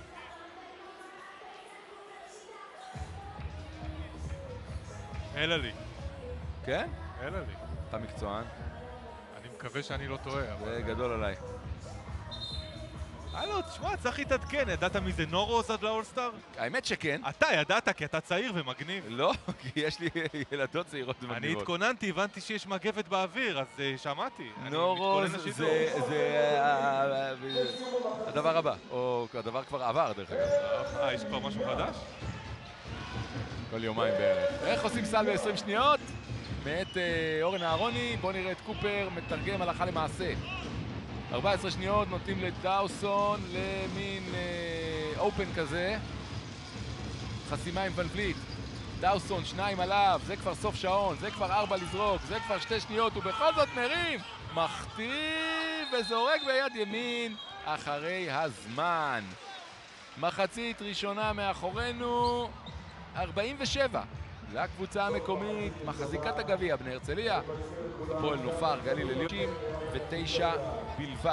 אלא לי. כן? אלא לי. אתה מקצוען. אני מקווה שאני לא טועה, אבל... זה גדול עליי. הלו, תשמע, צריך להתעדכן, ידעת מי זה נורוז עד לאולסטאר? האמת שכן. אתה ידעת, כי אתה צעיר ומגניב. לא, כי יש לי ילדות צעירות ומגניבות. אני התכוננתי, הבנתי שיש מגבת באוויר, אז שמעתי. נורוז זה הדבר הבא, או הדבר כבר עבר דרך אגב. יש כבר משהו חדש? כל יומיים בערך. איך עושים סל ב-20 שניות? מאת אורן אהרוני, בואו נראה את קופר מתרגם הלכה למעשה. 14 שניות נותנים לדאוסון למין אופן כזה. חסימה עם ון וליט. דאוסון, 2 עליו, זה כבר סוף שעון, זה כבר 4 לזרוק, זה כבר 2 שניות, ובכל זאת מרים, מכתיב וזורק ביד ימין אחרי הזמן. מחצית ראשונה מאחורינו, 47 לקבוצה המקומית, מחזיקת הגביע בני הרצליה, הפועל נופר גליל עליון, 69 בלבד.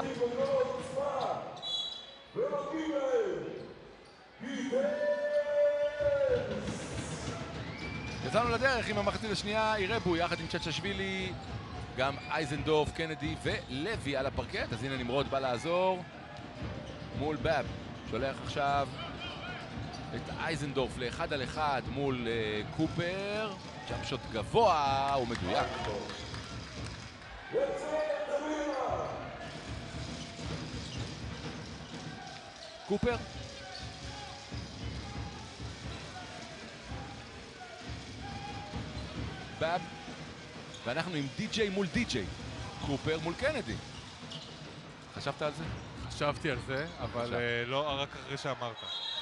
יצאנו לדרך עם המחצית השנייה, אירבו יחד עם צ'צ'שווילי, גם אייזנדורף, קנדי ולוי על הפרקט. אז הנה נמרוד בא לעזור מול באב, שולח עכשיו את אייזנדורף לאחד על אחד מול קופר, ג'אמפ שוט גבוה ומדויק. קופר באב, ואנחנו עם די-ג'יי מול די-ג'יי, קופר מול קנדי. חשבת על זה? חשבתי על זה, אבל לא רק אחרי שאמרת.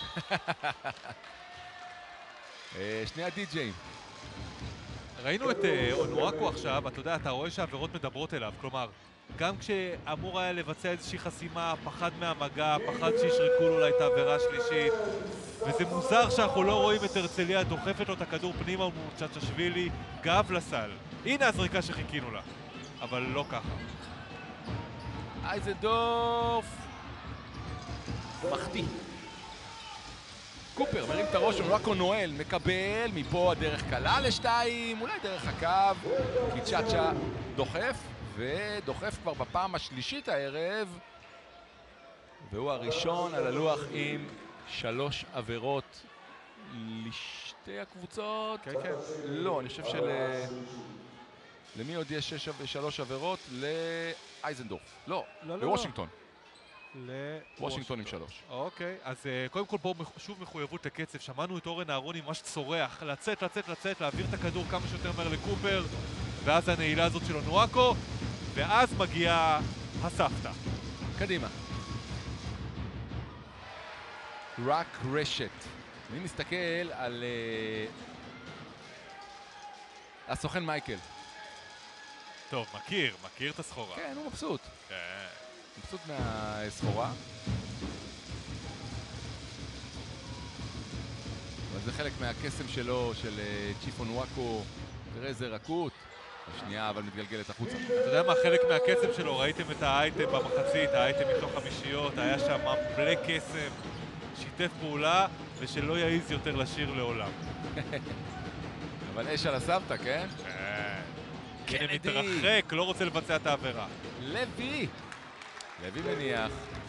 שני הדי-ג'יים. ראינו את אונואקו עכשיו, אתה יודע, אתה רואה שהעבירות מדברות אליו, כלומר, גם כשאמור היה לבצע איזושהי חסימה, פחד מהמגע, פחד שישרקו לו אולי את העבירה השלישית, וזה מוזר שאנחנו לא רואים את הרצליה דוחפת לו את הכדור פנימה מול צ'צ'שווילי, גב לסל. הנה הזריקה שחיכינו לה, אבל לא ככה. אייזנדורף מחטיא. קופר מרים את הראש, אונואקו נועל, מקבל, מפה הדרך קלה לשתיים, אולי דרך הקו, כי צ'אצ'ה דוחף, ודוחף כבר בפעם השלישית הערב, והוא הראשון על הלוח עם 3 עבירות לשתי הקבוצות. כן, כן. לא, אני חושב למי עוד יש 3 עבירות? לאייזנדורף. לא, לוושינגטון. וושינגטון עם 3. אוקיי, אז קודם כל בואו שוב מחויבות לקצב. שמענו את אורן אהרוני ממש צורח, לצאת, להעביר את הכדור כמה שיותר מהר לקופר, ואז הנעילה הזאת של אונואקו, ואז מגיעה הסבתא. קדימה. רק רשת. אני מסתכל על הסוכן מייקל. טוב, מכיר את הסחורה. כן, הוא מבסוט. כן. מבסוט מהסחורה. אבל זה חלק מהקסם שלו, של צ'יפ אונואקו. תראה איזה רכות. השנייה אבל מתגלגלת החוצה. אתה יודע מה חלק מהקסם שלו? ראיתם את האייטם במחצית, האייטם מתוך 5, היה שם מלא קסם, שיתף פעולה, ושלא יעיז יותר לשיר לעולם. אבל אש על הסבתא, כן? כן. הנה מתרחק, לא רוצה לבצע את העבירה. לוי מניח.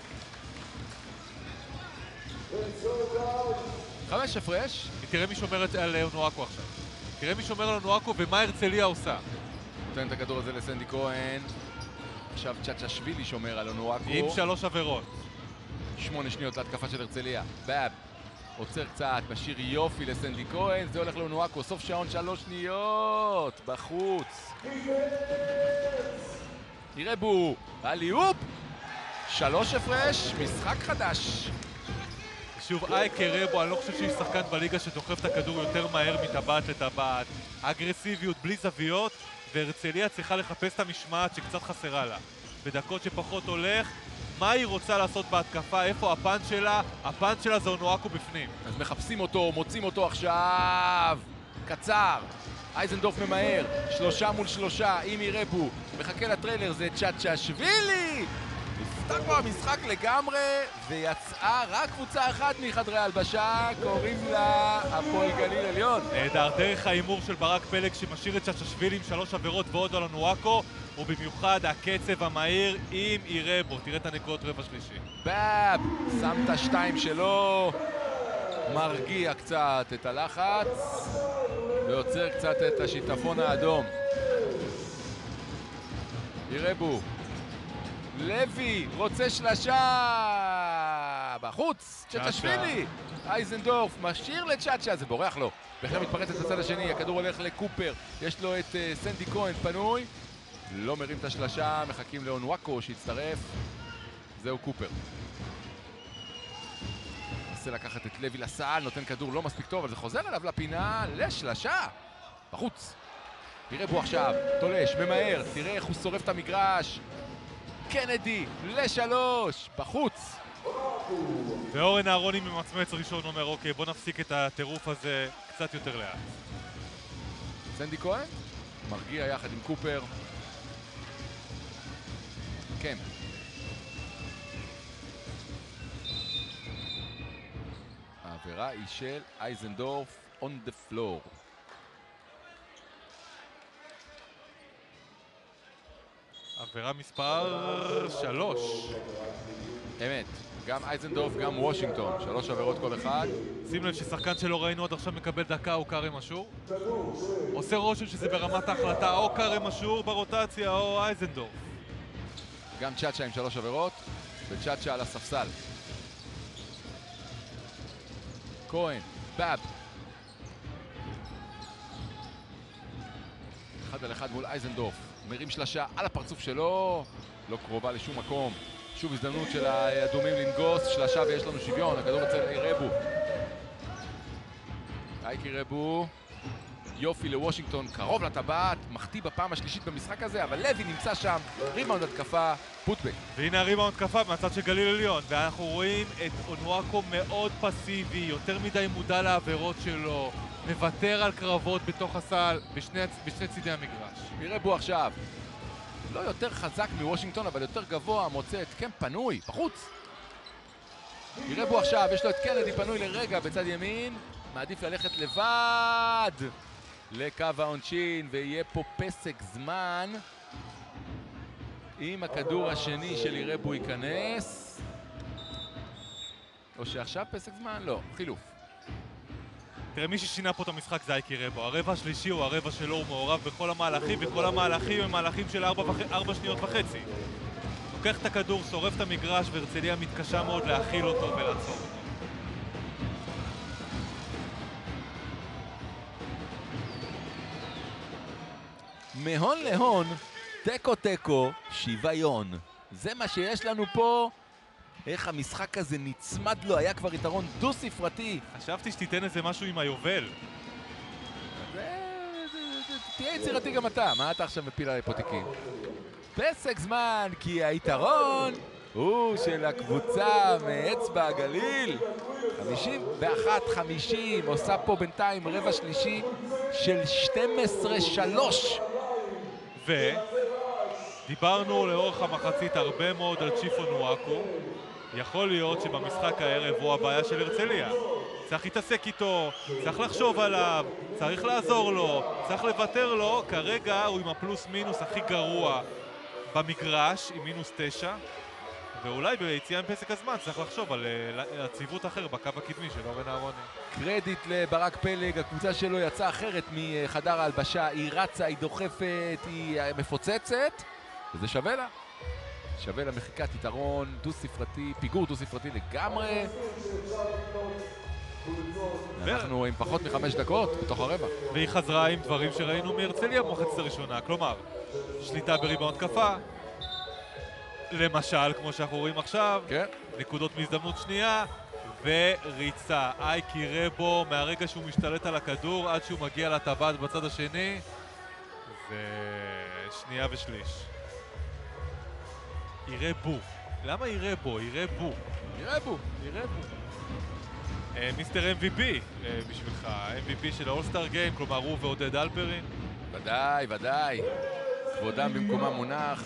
5 הפרש. תראה מי שומר על אונואקו עכשיו. תראה מי שומר על אונואקו ומה הרצליה עושה. נותן את הכדור הזה לסנדי כהן. עכשיו צ'צ'שווילי שומר על אונואקו. עם 3 עבירות. 8 שניות להתקפה של הרצליה. באב עוצר קצת, משאיר יופי לסנדי כהן. זה הולך לאונואקו, סוף שעון 3 שניות. בחוץ. אירבו, אלי-אופ. 3 הפרש, משחק חדש. שוב, אייקה רבו, אני לא חושב שיש שחקן בליגה שדוחף את הכדור יותר מהר מטבעת לטבעת. אגרסיביות בלי זוויות, והרצליה צריכה לחפש את המשמעת שקצת חסרה לה. בדקות שפחות הולך, מה היא רוצה לעשות בהתקפה? איפה הפאנץ' שלה? הפאנץ' שלה זה אונואקו בפנים. אז מחפשים אותו, מוצאים אותו עכשיו. קצר. אייזנדורף ממהר, 3 מול 3 עם אירבו. מחכה לטריילר, זה צ'צ'שווילי! נפתח פה המשחק לגמרי, ויצאה רק קבוצה אחת מחדרי הלבשה, קוראים לה הפועל גליל עליון. נהדר, דרך ההימור של ברק פלג שמשאיר את צ'צ'שווילי עם 3 עבירות ועוד על אונואקו, ובמיוחד הקצב המהיר עם אירבו. תראה את הנקודות רבע שלישי. באב שם את השתיים שלו, מרגיע קצת את הלחץ ויוצר קצת את השיטפון האדום. אירבו, לוי רוצה שלשה בחוץ, צ'צ'שווילי, אייזנדורף משאיר לצ'אצ'ה, זה בורח לו, בכלל מתפרץ את הצד השני, הכדור הולך לקופר, יש לו את סנדי כהן פנוי, לא מרים את השלשה, מחכים לאונוואקו שיצטרף, זהו קופר. מנסה לקחת את לוי לסל, נותן כדור לא מספיק טוב, אבל זה חוזר אליו לפינה, לשלשה, בחוץ. אירבו עכשיו, תולש, ממהר, תראה איך הוא שורף את המגרש. קנדי, לשלוש, בחוץ. ואורן אהרוני ממצמץ ראשון אומר, אוקיי, בוא נפסיק את הטירוף הזה קצת יותר לאט. סנדי כהן, מרגיע יחד עם קופר. כן. העבירה היא של אייזנדורף on the floor. עבירה מספר 3. אמת, גם אייזנדורף, גם וושינגטון, 3 עבירות כל אחד. שים לב ששחקן שלא ראינו עד עכשיו מקבל דקה או קארם אשור. עושה רושם שזה ברמת ההחלטה או קארם אשור ברוטציה או אייזנדורף. גם צ'אצ'ה עם 3 עבירות, וצ'אצ'ה על הספסל. כהן, באב. 1 על 1 מול אייזנדורף. מרים שלשה על הפרצוף שלו, לא קרובה לשום מקום. שוב הזדמנות של האדומים לנגוס, שלשה ויש לנו שוויון, הכדור אצל אירבו. אייק אירבו, יופי לוושינגטון, קרוב לטבעת, מחטיא בפעם השלישית במשחק הזה, אבל לוי נמצא שם, ריבאונד התקפה, פוטבק. והנה הריבאונד התקפה מהצד של גליל עליון, ואנחנו רואים את אונוואקו מאוד פסיבי, יותר מדי מודע לעבירות שלו, מוותר על קרבות בתוך הסל בשני צידי המגרש. אירבו עכשיו, לא יותר חזק מוושינגטון, אבל יותר גבוה, מוצא את קמפ פנוי, בחוץ. אירבו עכשיו, יש לו את קנדי פנוי לרגע בצד ימין, מעדיף ללכת לבד לקו העונשין, ויהיה פה פסק זמן. אם הכדור השני של אירבו ייכנס, או שעכשיו פסק זמן? לא, חילוף. תראה, מי ששינה פה את המשחק זה אייק אירבו. הרבע השלישי הוא הרבע שלו, הוא מעורב בכל המהלכים, וכל המהלכים הם מהלכים של 4 שניות וחצי. לוקח את הכדור, שורף את המגרש, והרצליה מתקשה מאוד להכיל אותו ולעצור אותו. מהון להון, תיקו תיקו, שוויון. זה מה שיש לנו פה. איך המשחק הזה נצמד לו, היה כבר יתרון דו-ספרתי. חשבתי שתיתן איזה משהו עם היובל. תהיה יצירתי גם אתה, מה אתה עכשיו מפיל עלי פה תיקים? פסק זמן, כי היתרון הוא של הקבוצה מאצבע הגליל. 51-50, עושה פה בינתיים רבע שלישי של 12-3. ודיברנו לאורך המחצית הרבה מאוד על צ'יפ אונוואקו. יכול להיות שבמשחק הערב הוא הבעיה של הרצליה. צריך להתעסק איתו, צריך לחשוב עליו, צריך לעזור לו, צריך לוותר לו. כרגע הוא עם הפלוס מינוס הכי גרוע במגרש, עם -9. ואולי ביציאה עם פסק הזמן צריך לחשוב על הציוות אחר בקו הקדמי של אורן אהרוני. קרדיט לברק פלג, הקבוצה שלו יצאה אחרת מחדר ההלבשה, היא רצה, היא דוחפת, היא מפוצצת, וזה שווה לה. שווה לה מחיקת יתרון דו-ספרתי, פיגור דו-ספרתי לגמרי. אנחנו עם פחות מ5 דקות בתוך הרבע. והיא חזרה עם דברים שראינו מהרצליה במחצית הראשונה, כלומר, שליטה בריבאונד התקפה, למשל, כמו שאנחנו רואים עכשיו, כן. נקודות מהזדמנות שנייה, וריצה. אייק אירבו מהרגע שהוא משתלט על הכדור עד שהוא מגיע לטבעת בצד השני, ושנייה ושליש. אירבו. למה אירבו? אירבו. אירבו. מיסטר MVP בשבילך, MVP של האולסטאר גיים, כלומר הוא ועודד אלפרין. ודאי, ודאי. כבודם במקומם מונח.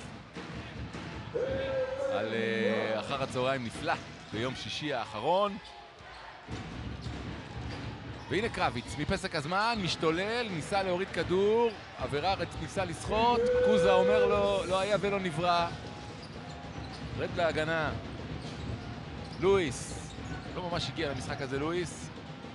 על אחר הצהריים נפלא ביום שישי האחרון. והנה קרביץ, מפסק הזמן, משתולל, ניסה להוריד כדור, עבירה ניסה לסחוט, קוזה אומר לו, לא היה ולא נברא. רד להגנה. לואיס, לא ממש הגיע למשחק הזה לואיס.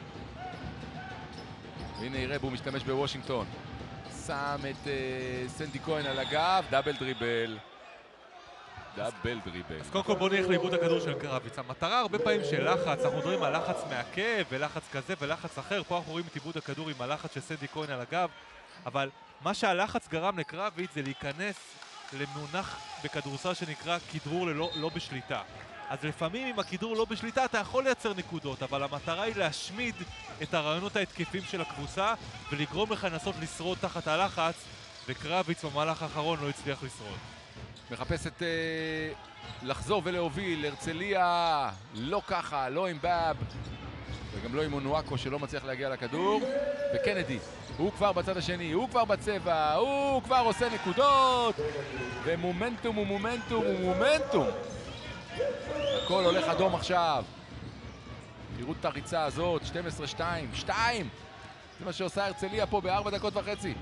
והנה ירבו משתמש בוושינגטון. שם את סנדי כהן על הגב, דאבל דריבל. דאבל דריבל. אז קודם כל בוא נלך לאיבוד הכדור של קרביץ. המטרה הרבה פעמים של לחץ, אנחנו מדברים על לחץ מעכב ולחץ כזה ולחץ אחר. פה אנחנו רואים את איבוד הכדור עם הלחץ של סנדי כהן על הגב. אבל מה שהלחץ גרם לקרביץ זה להיכנס למונח בכדורסל שנקרא כדרור לא בשליטה. אז לפעמים אם הכדור לא בשליטה אתה יכול לייצר נקודות, אבל המטרה היא להשמיד את הרעיונות ההתקפים של הקבוצה ולגרום לך לנסות לשרוד תחת הלחץ, וקרביץ במהלך האחרון לא הצליח לשרוד. מחפשת לחזור ולהוביל, הרצליה, לא ככה, לא עם באב וגם לא עם אונואקו שלא מצליח להגיע לכדור, וקנדי, הוא כבר בצד השני, הוא כבר בצבע, הוא כבר עושה נקודות, ומומנטום ומומנטום ומומנטום. הכל הולך אדום עכשיו. תראו את הריצה הזאת, 12-2, 2! זה מה שעושה הרצליה פה ב4 דקות וחצי.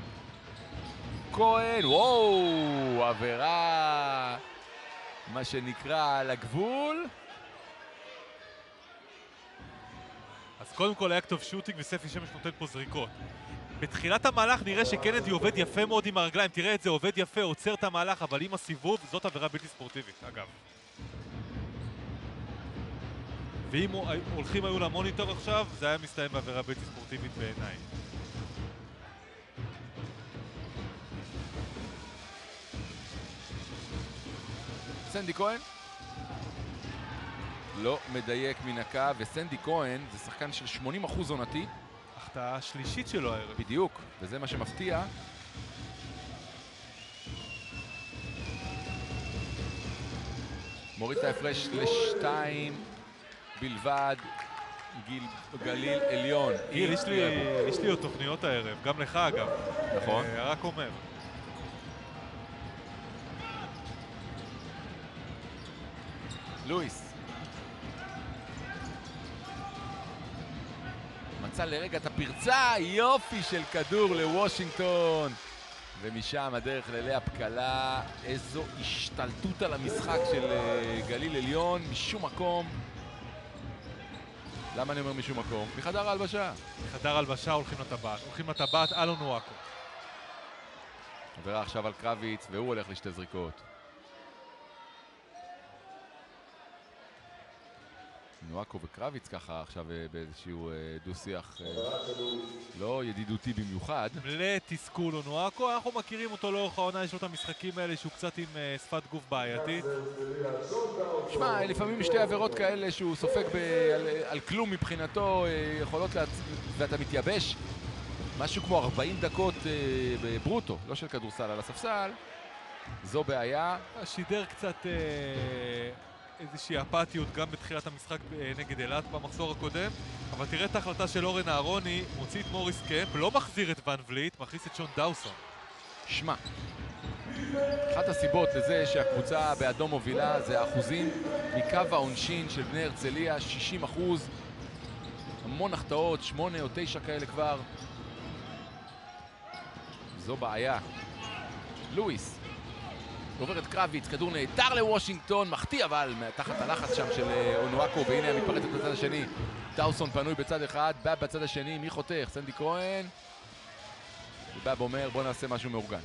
כהן, וואו, עבירה, מה שנקרא על הגבול. אז קודם כל היה כתוב שוטינג וספי שמש נותן פה זריקות. בתחילת המהלך נראה שקנדי עובד יפה מאוד עם הרגליים, תראה את זה, עובד יפה, עוצר את המהלך, אבל עם הסיבוב זאת עבירה בלתי ספורטיבית, אגב. ואם הולכים היו למוניטור עכשיו, זה היה מסתיים בעבירה בלתי ספורטיבית בעיניי. סנדי כהן לא מדייק מן הקו, וסנדי כהן זה שחקן של 80% עונתי. החטאה השלישית שלו הערב. בדיוק, וזה מה שמפתיע. מוריד את ההפרש לשתיים בלבד. גליל עליון. גיל, יש לי עוד תוכניות הערב, גם לך אגב. נכון. רק אומר. לואיס. מצא לרגע את הפרצה, יופי של כדור לוושינגטון. ומשם הדרך ללאה פקלה, איזו השתלטות על המשחק של גליל עליון, משום מקום. למה אני אומר משום מקום? מחדר ההלבשה. מחדר ההלבשה הולכים לטבעת, על אונואקו. עבירה עכשיו על קרביץ, והוא הולך לשתי זריקות. נואקו וקרביץ ככה עכשיו באיזשהו דו-שיח לא ידידותי במיוחד. לתסכול אונואקו, אנחנו מכירים אותו לאורך העונה, יש לו את המשחקים האלה שהוא קצת עם שפת גוף בעייתית. שמע, לפעמים שתי עבירות כאלה שהוא סופג על כלום מבחינתו יכולות ואתה מתייבש. משהו כמו 40 דקות בברוטו, לא של כדורסל, על הספסל. זו בעיה. שידר קצת איזושהי אפתיות גם בתחילת המשחק נגד אילת במחזור הקודם, אבל תראה את ההחלטה של אורן אהרוני, מוציא את מוריס קמפ, לא מחזיר את ון וליט, מכניס את שון דאוסון. שמע, אחת הסיבות לזה שהקבוצה באדום מובילה זה האחוזים מקו העונשין של בני הרצליה, 60%, המון החטאות, 8 או 9 כאלה כבר. זו בעיה. לואיס עובר את קרביץ, כדור נהדר לוושינגטון, מחטיא אבל תחת הלחץ שם של אונואקו, והנה המתפרצת בצד השני. דאוסון פנוי בצד אחד, באב בצד השני, מי חותך? סנדי כהן. ובאב אומר בוא נעשה משהו מאורגן.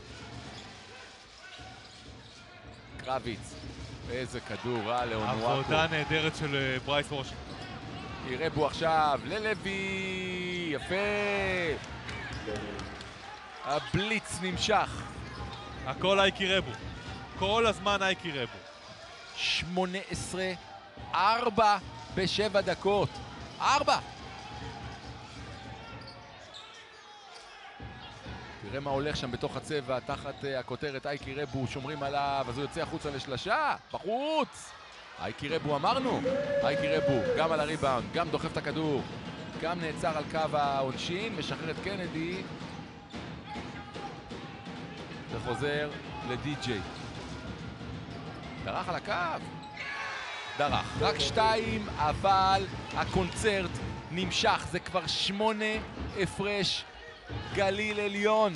קרביץ, איזה כדור רע לאונואקו. עבודה נהדרת של ברייס וושינגטון. ירבו עכשיו ללוי, יפה. הבליץ נמשך. הכל אייקי רבו. כל הזמן אייקי רבו. 18-4 ב7 דקות. 4! תראה מה הולך שם בתוך הצבע, תחת הכותרת אייקי רבו, שומרים עליו, אז הוא יוצא החוצה לשלשה, בחוץ! אייקי רבו אמרנו, אייקי רבו, גם על הריבאונד, גם דוחף את הכדור, גם נעצר על קו העונשין, משחרר את קנדי, וחוזר לדי-ג'יי. דרך על הקו, דרך, רק 2, אבל הקונצרט נמשך, זה כבר 8 הפרש גליל עליון.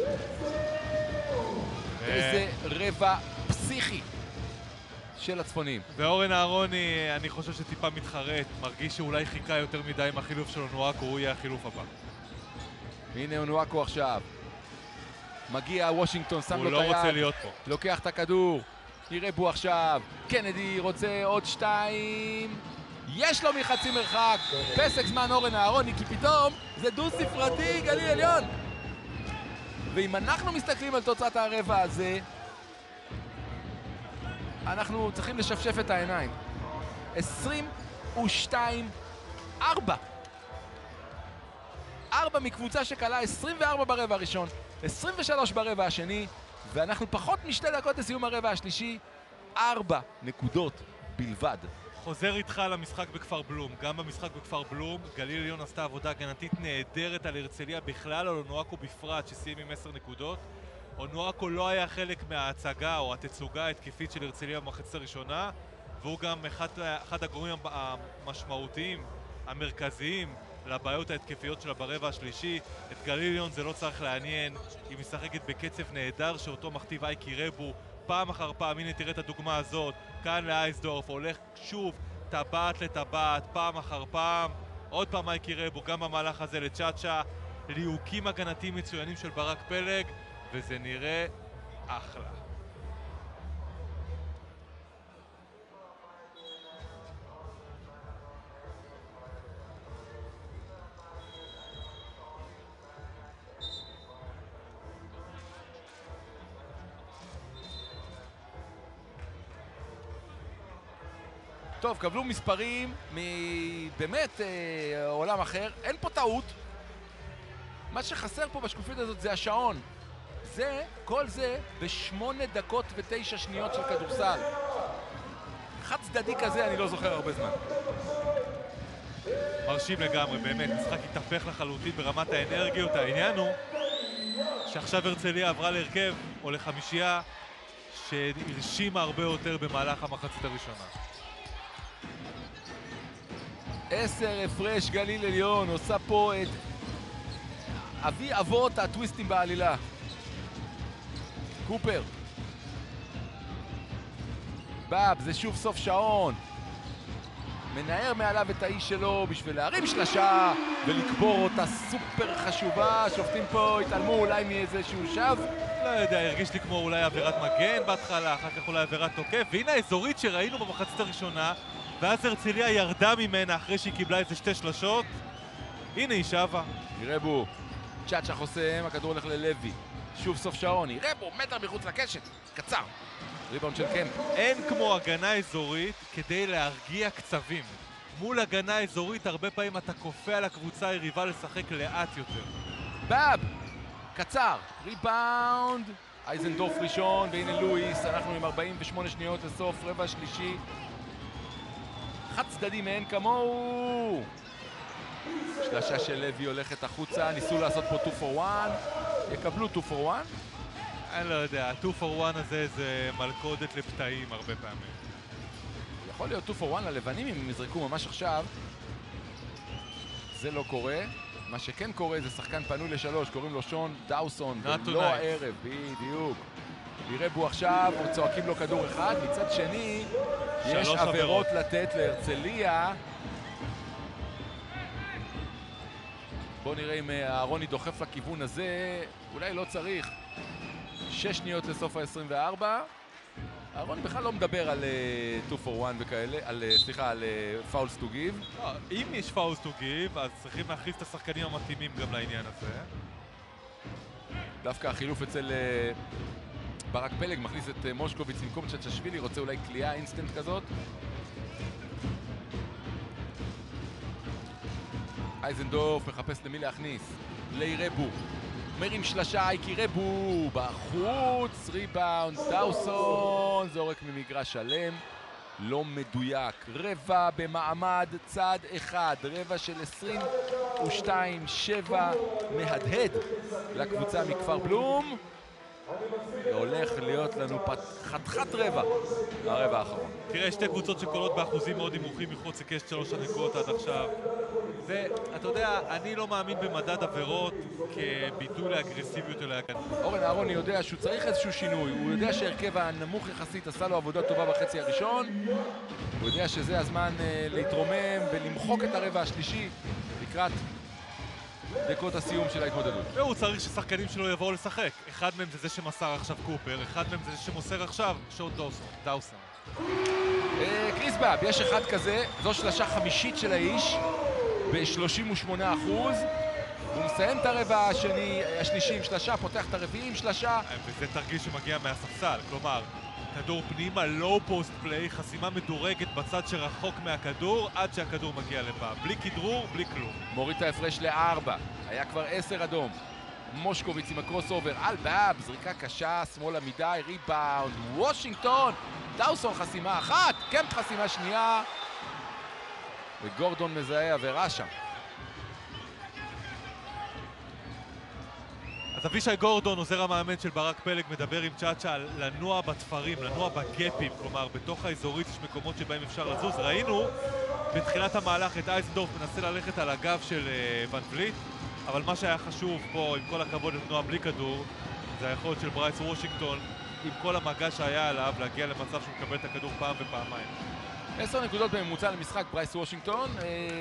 איזה רבע פסיכי של הצפונים. ואורן אהרוני, אני חושב שטיפה מתחרט, מרגיש שאולי חיכה יותר מדי עם החילוף של אונואקו, הוא יהיה החילוף הבא. הנה אונואקו עכשיו. מגיע וושינגטון, שם לו את היד. הוא לא רוצה להיות פה. לוקח את הכדור. נראה בו עכשיו. קנדי רוצה עוד 2. יש לו מחצי מרחק. פסק זמן אורן אהרוני, כי פתאום זה דו ספרתי גליל עליון. ואם אנחנו מסתכלים על תוצאת הרבע הזה, אנחנו צריכים לשפשף את העיניים. 22-4. 4 מקבוצה שקלה 24 ברבע הראשון, 23 ברבע השני, ואנחנו פחות מ2 דקות לסיום הרבע השלישי. 4 נקודות בלבד. חוזר איתך למשחק בכפר בלום. גם במשחק בכפר בלום, גליל עליון עשתה עבודה הגנתית נהדרת על הרצליה בכלל, על אונואקו בפרט, שסיים עם 10 נקודות. אונואקו לא היה חלק מההצגה או התצוגה ההתקפית של הרצליה במחצית הראשונה, והוא גם אחד הגורמים המשמעותיים, המרכזיים, לבעיות ההתקפיות שלה ברבע השלישי. את גליל עליון זה לא צריך לעניין, היא משחקת בקצב נהדר שאותו מכתיב אייקי רבו פעם אחר פעם. הנה תראה את הדוגמה הזאת, כאן לאייסדורף, הולך שוב טבעת לטבעת, פעם אחר פעם, עוד פעם אייקי רבו, גם במהלך הזה לצ'אצ'ה, ליהוקים הגנתיים מצוינים של ברק פלג, וזה נראה אחלה. טוב, קבלו מספרים מבאמת עולם אחר. אין פה טעות. מה שחסר פה בשקופית הזאת זה השעון. כל זה ב8 דקות ו9 שניות של כדורסל. חד צדדי כזה אני לא זוכר הרבה זמן. מרשים לגמרי, באמת, משחק התהפך לחלוטין ברמת האנרגיות. העניין הוא שעכשיו הרצליה עברה להרכב או לחמישייה שהרשימה הרבה יותר במהלך המחצית הראשונה. 10 הפרש גליל עליון, עושה פה את אבי אבות הטוויסטים בעלילה. קופר. באב, זה שוב סוף שעון. מנער מעליו את האיש שלו בשביל להרים שלשה ולקבור אותה סופר חשובה. שופטים פה התעלמו אולי מאיזשהו שב. לא יודע, הרגיש לי כמו אולי עבירת מגן בהתחלה, אחר כך אולי עבירת תוקף. והנה האזורית שראינו במחצית הראשונה, ואז הרצליה ירדה ממנה אחרי שהיא קיבלה איזה 2 שלשות. הנה היא שווה. נראה בו. צ'אצ'ה חוסם, הכדור הולך ללוי. שוב סוף שעון, נראה בו, מטר מחוץ לקשת. קצר. ריבאונד של קמפ. אין כמו הגנה אזורית כדי להרגיע קצבים. מול הגנה אזורית הרבה פעמים אתה כופה על הקבוצה היריבה לשחק לאט יותר. באב. קצר. ריבאונד. אייזנדורף ראשון, והנה לואיס. אנחנו עם 48 שניות לסוף רבע שלישי. חד צדדי מאין כמוהו. שלשה של לוי הולכת החוצה, ניסו לעשות פה 2 for 1. יקבלו 2 for 1? אני לא יודע, ה-2 for 1 הזה זה מלכודת לפתעים הרבה פעמים. יכול להיות 2 for 1 ללבנים אם הם יזרקו ממש עכשיו. זה לא קורה. מה שכן קורה זה שחקן פנוי ל3, קוראים לו שון דאוסון, ולא הערב, בדיוק. נראה בו עכשיו, צועקים לו כדור אחד, מצד שני יש עבירות לתת להרצליה. בואו נראה אם אהרוני דוחף לכיוון הזה, אולי לא צריך. 6 שניות לסוף ה-24. אהרוני בכלל לא מדבר על 2 for 1 וכאלה, סליחה, על fouls to give. אם יש fouls to give, אז צריכים להכניס את השחקנים המתאימים גם לעניין הזה. דווקא החילוף אצל ברק פלג מכניס את מושקוביץ במקום צ'צ'שווילי, רוצה אולי קליעה אינסטנט כזאת. אייזנדורף מחפש למי להכניס. לירבו. מרים שלשה, אייקי רבו. בחוץ, ריבאונד, דאוסון. זורק ממגרש שלם. לא מדויק. רבע במעמד צד אחד. רבע של 22-7. מהדהד לקבוצה מכפר בלום. הולך להיות לנו חתיכת רבע, הרבע האחרון. תראה, שתי קבוצות שקולות באחוזים מאוד נמוכים מחוץ לקשת 3 הנקודות עד עכשיו. ואתה יודע, אני לא מאמין במדד עבירות כביטוי לאגרסיביות או להגנה. אורן אהרוני יודע שהוא צריך איזשהו שינוי, הוא יודע שהרכב הנמוך יחסית עשה לו עבודה טובה בחצי הראשון, הוא יודע שזה הזמן להתרומם ולמחוק את הרבע השלישי לקראת דקות הסיום של ההתמודדות. והוא צריך ששחקנים שלו יבואו לשחק. אחד מהם זה זה שמסר עכשיו קופר, אחד מהם זה זה שמוסר עכשיו שון דאוסון. קריס באב, יש אחד כזה, זו שלשה חמישית של האיש ב-38%. הוא מסיים את הרבע השלישי עם שלשה, פותח את הרביעי עם שלשה. וזה תרגיל שמגיע מהספסל, כלומר, כדור פנימה, לואו פוסט פליי, חסימה מדורגת בצד שרחוק מהכדור עד שהכדור מגיע לבא. בלי כדרור, בלי כלום. מוריד את ההפרש ל4, היה כבר 10 אדום. מושקוביץ עם הקרוס אובר על באב, זריקה קשה, שמאלה מדי, ריבאונד, וושינגטון, דאוסון חסימה אחת, קמפ חסימה שנייה, וגורדון מזהה עבירה שם. אז אבישי גורדון, עוזר המאמן של ברק פלג, מדבר עם צ'אצ'ה על לנוע בתפרים, לנוע בגפים, כלומר בתוך האזורית יש מקומות שבהם אפשר לזוז. ראינו בתחילת המהלך את אייזנדורף מנסה ללכת על הגב של ון וליט, אבל מה שהיה חשוב פה, עם כל הכבוד לתנועה בלי כדור, זה היכולת של ברייס וושינגטון, עם כל המגע שהיה עליו, להגיע למצב שהוא מקבל את הכדור פעם ופעמיים. 10 נקודות בממוצע למשחק ברייס וושינגטון.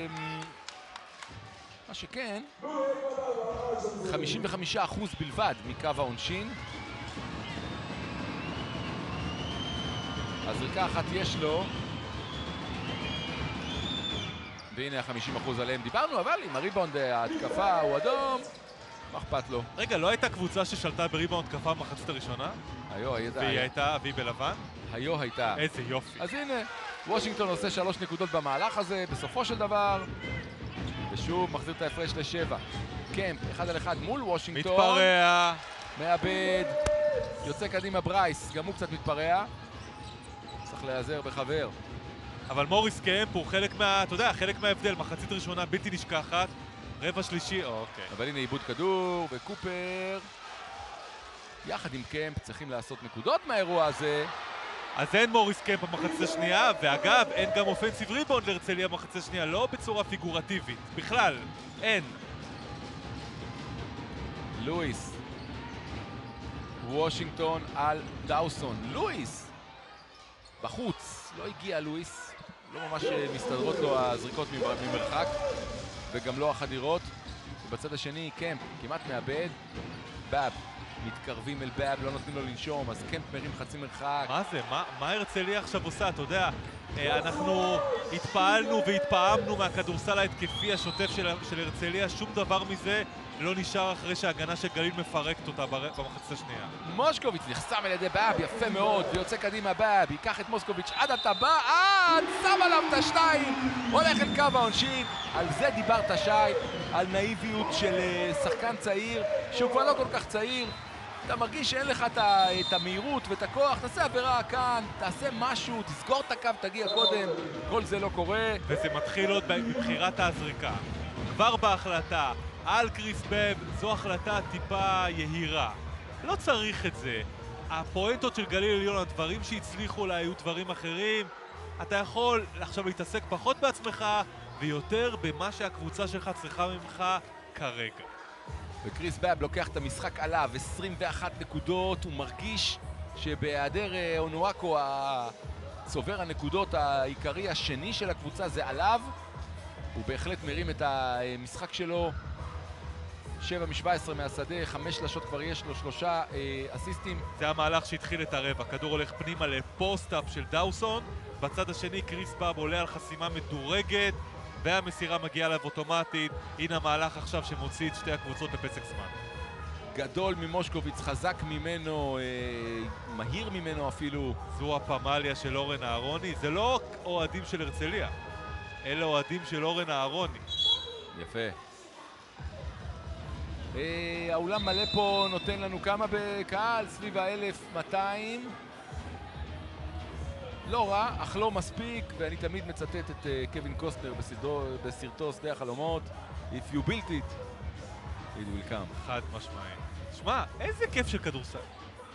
מה שכן, 55% בלבד מקו העונשין. הזריקה אחת יש לו. והנה ה-50% עליהם דיברנו, אבל עם הריבאונד ההתקפה הוא אדום, מה אכפת לו? רגע, לא הייתה קבוצה ששלטה בריבאונד התקפה במחצית הראשונה? והיא הייתה אבי בלבן? הייתה. איזה יופי. אז הנה, וושינגטון עושה 3 נקודות במהלך הזה, בסופו של דבר. ושוב מחזיר את ההפרש ל7. קמפ, 1 על 1 מול וושינגטון. מתפרע. מאבד. יוצא קדימה ברייס, גם הוא קצת מתפרע. צריך להיעזר בחבר. אבל מוריס קמפ הוא חלק אתה יודע, חלק מההבדל. מחצית ראשונה בלתי נשכחת. רבע שלישי, אוקיי. אבל הנה עיבוד כדור, וקופר. יחד עם קמפ צריכים לעשות נקודות מהאירוע הזה. אז אין מוריס קמפ במחצית השנייה, ואגב, אין גם אופנסיב ריבאונד להרצליה במחצית השנייה, לא בצורה פיגורטיבית, בכלל, אין. לואיס. וושינגטון על דאוסון. לואיס! בחוץ, לא הגיע לואיס, לא ממש מסתדרות לו הזריקות ממרחק, וגם לא החדירות. ובצד השני, קמפ כמעט מאבד. באב. מתקרבים אל באב, לא נותנים לו לנשום, אז קמפ מרים חצי מרחק. מה זה? מה הרצליה עכשיו עושה? אתה יודע, אנחנו התפעלנו והתפעמנו מהכדורסל ההתקפי השוטף של הרצליה, שום דבר מזה לא נשאר אחרי שההגנה של גליל מפרקת אותה במחצית השנייה. מושקוביץ נחסם על ידי באב, יפה מאוד, ויוצא קדימה באב, ייקח את מוסקוביץ' עד הטבע, שם עליו את השתיים, הולך אל קו העונשין. על זה דיברת שי, על נאיביות של שחקן צעיר, שהוא כבר לא כל כך צעיר. אתה מרגיש שאין לך את המהירות ואת הכוח, תעשה עבירה כאן, תעשה משהו, תסגור את הקו, תגיע קודם, כל זה לא קורה. וזה מתחיל עוד מבחירת הזריקה. כבר בהחלטה על קריס באב, זו החלטה טיפה יהירה. לא צריך את זה. הפואנטות של גליל עליון, הדברים שהצליחו לה היו דברים אחרים. אתה יכול עכשיו להתעסק פחות בעצמך ויותר במה שהקבוצה שלך צריכה ממך כרגע. וקריס באב לוקח את המשחק עליו, 21 נקודות, הוא מרגיש שבהיעדר אונואקו הצובר הנקודות העיקרי השני של הקבוצה זה עליו. הוא בהחלט מרים את המשחק שלו, 7 מ-17 מהשדה, 5 שלשות כבר יש לו, 3 אסיסטים. זה המהלך שהתחיל את הרבע, כדור הולך פנימה לפוסט-אפ של דאוסון, בצד השני קריס באב עולה על חסימה מדורגת, והמסירה מגיעה אליו אוטומטית. הנה המהלך עכשיו שמוציא את שתי הקבוצות לפסק זמן. גדול ממושקוביץ, חזק ממנו, מהיר ממנו אפילו. זו הפמליה של אורן אהרוני. זה לא אוהדים של הרצליה, אלה אוהדים של אורן אהרוני. יפה. האולם מלא פה, נותן לנו כמה בקהל? סביב ה-1200. לא רע, אך לא מספיק, ואני תמיד מצטט את קווין קוסטנר בסרטו שדה החלומות. If you built it, it will come. חד משמעי. שמע, איזה כיף של כדורסל.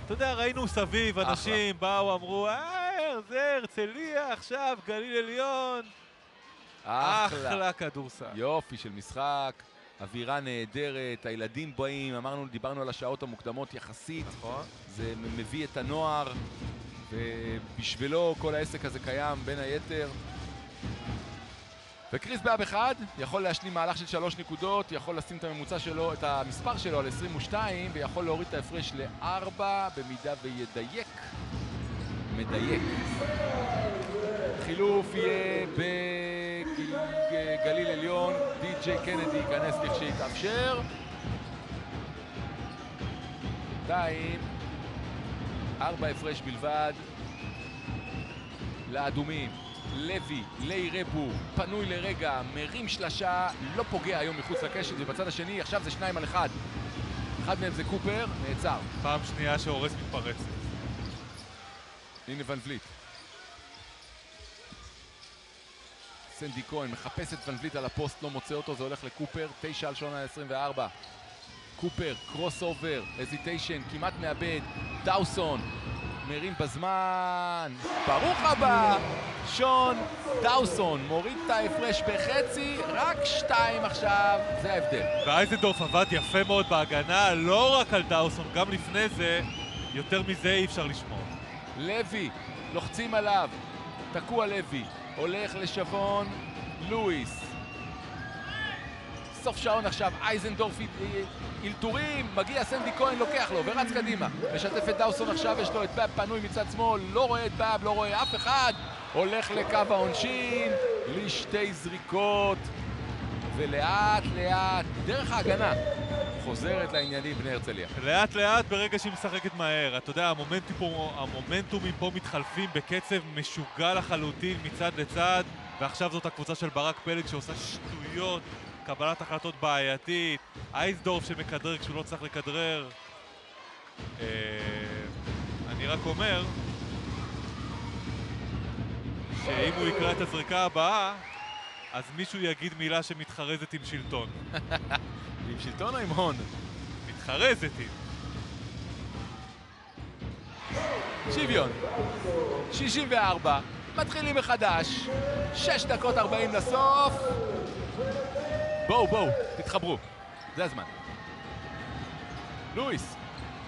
אתה יודע, ראינו סביב, אנשים באו, אמרו, זה הרצליה, עכשיו גליל עליון. אחלה כדורסל. יופי של משחק, אווירה נהדרת, הילדים באים, דיברנו על השעות המוקדמות יחסית. נכון. זה מביא את הנוער, ובשבילו כל העסק הזה קיים בין היתר. וקריס באב אחד יכול להשלים מהלך של 3 נקודות, יכול לשים את הממוצע שלו, את המספר שלו על 22, ויכול להוריד את ההפרש ל4 במידה וידייק. מדייק. חילוף יהיה בגליל עליון, די.ג'יי קנדי ייכנס לכשיתאפשר. 2, 4 הפרש בלבד לאדומים. לוי, לירבו, פנוי לרגע, מרים שלשה, לא פוגע היום מחוץ לקשת, ובצד השני עכשיו זה 2 על 1. אחד מהם זה קופר, נעצר. פעם שנייה שהורס מתפרצת. הנה ון וליט. סנדי כהן מחפש את ון וליט על הפוסט, לא מוצא אותו, זה הולך לקופר, 9 על שון על 24. קופר, קרוס אובר, הזיטיישן, כמעט מאבד, דאוסון, מרים בזמן, ברוך הבא, שון דאוסון, מוריד את ההפרש בחצי, רק 2 עכשיו, זה ההבדל. ואייזנדורף עבד יפה מאוד בהגנה, לא רק על דאוסון, גם לפני זה, יותר מזה אי אפשר לשמור. לוי, לוחצים עליו, תקוע לוי, הולך לשבון, לואיס. סוף שעון עכשיו, אייזנדורף אילתורים, מגיע סנדי כהן, לוקח לו ורץ קדימה. משתף את דאוסון עכשיו, יש לו את באב פנוי מצד שמאל, לא רואה את באב, לא רואה אף אחד. הולך לקו העונשין, לשתי זריקות, ולאט לאט, דרך ההגנה, חוזרת לעניינים בני הרצליה. לאט לאט ברגע שהיא משחקת מהר, אתה יודע, המומנטומים פה מתחלפים בקצב משוגע לחלוטין מצד לצד, ועכשיו זאת הקבוצה של ברק פלג שעושה שטויות, קבלת החלטות בעייתית, אייזדורף שמכדרר כשהוא לא צריך לכדרר. אני רק אומר שאם הוא יקרא את הזריקה הבאה, אז מישהו יגיד מילה שמתחרזת עם שלטון. עם שלטון או עם הון? מתחרזת עם. שוויון. 64. מתחילים מחדש. 6 דקות 40 לסוף. בואו, תתחברו. זה הזמן. לואיס.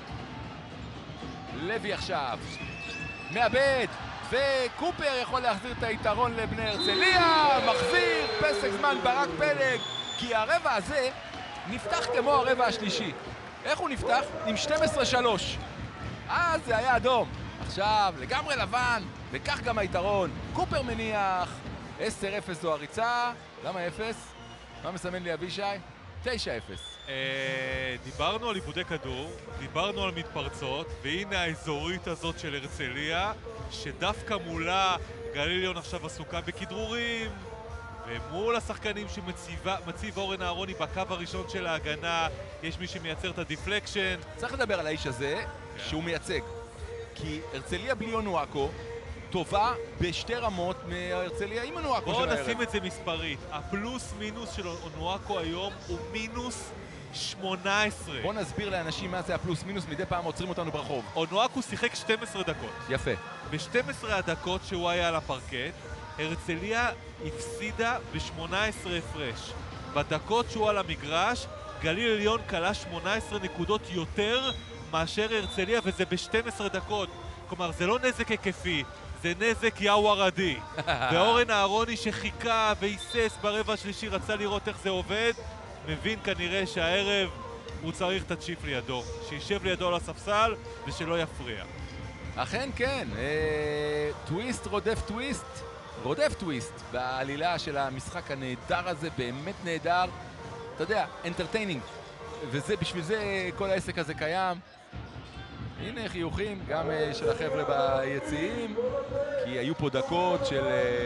לוי עכשיו. מאבד. וקופר יכול להחזיר את היתרון לבני הרצליה. מחזיר. פסק זמן ברק פלג. כי הרבע הזה נפתח כמו הרבע השלישי. איך הוא נפתח? עם 12-3. אז זה היה אדום. עכשיו לגמרי לבן, וכך גם היתרון. קופר מניח. 10-0 זו הריצה. למה 0? מה מסמן לי אבישי? 9-0. דיברנו על עיבודי כדור, דיברנו על מתפרצות, והנה האזורית הזאת של הרצליה, שדווקא מולה גליל עליון עכשיו עסוקה בכדרורים, ומול השחקנים שמציב אורן אהרוני בקו הראשון של ההגנה, יש מי שמייצר את הדיפלקשן. צריך לדבר על האיש הזה, שהוא מייצג. כי הרצליה בלי אונואקו טובה בשתי רמות מהרצליה עם אונואקו של הערב. בואו נשים את זה מספרית. הפלוס מינוס של אונואקו היום הוא מינוס 18. בואו נסביר לאנשים מה זה הפלוס מינוס, מדי פעם עוצרים אותנו ברחוב. אונואקו שיחק 12 דקות. יפה. ב-12 הדקות שהוא היה על הפרקט, הרצליה הפסידה ב-18 הפרש. בדקות שהוא על המגרש, גליל עליון קלה 18 נקודות יותר מאשר הרצליה, וזה ב-12 דקות. כלומר, זה לא נזק היקפי, זה נזק יאוורדי. ואורן אהרוני שחיכה והיסס ברבע השלישי, רצה לראות איך זה עובד, מבין כנראה שהערב הוא צריך את הצ'יפ לידו, שישב לידו על הספסל ושלא יפריע. אכן כן, טוויסט רודף טוויסט, רודף טוויסט בעלילה של המשחק הנהדר הזה, באמת נהדר. אתה יודע, entertaining, ובשביל זה כל העסק הזה קיים. הנה חיוכים גם של החבר'ה ביציעים, כי היו פה דקות של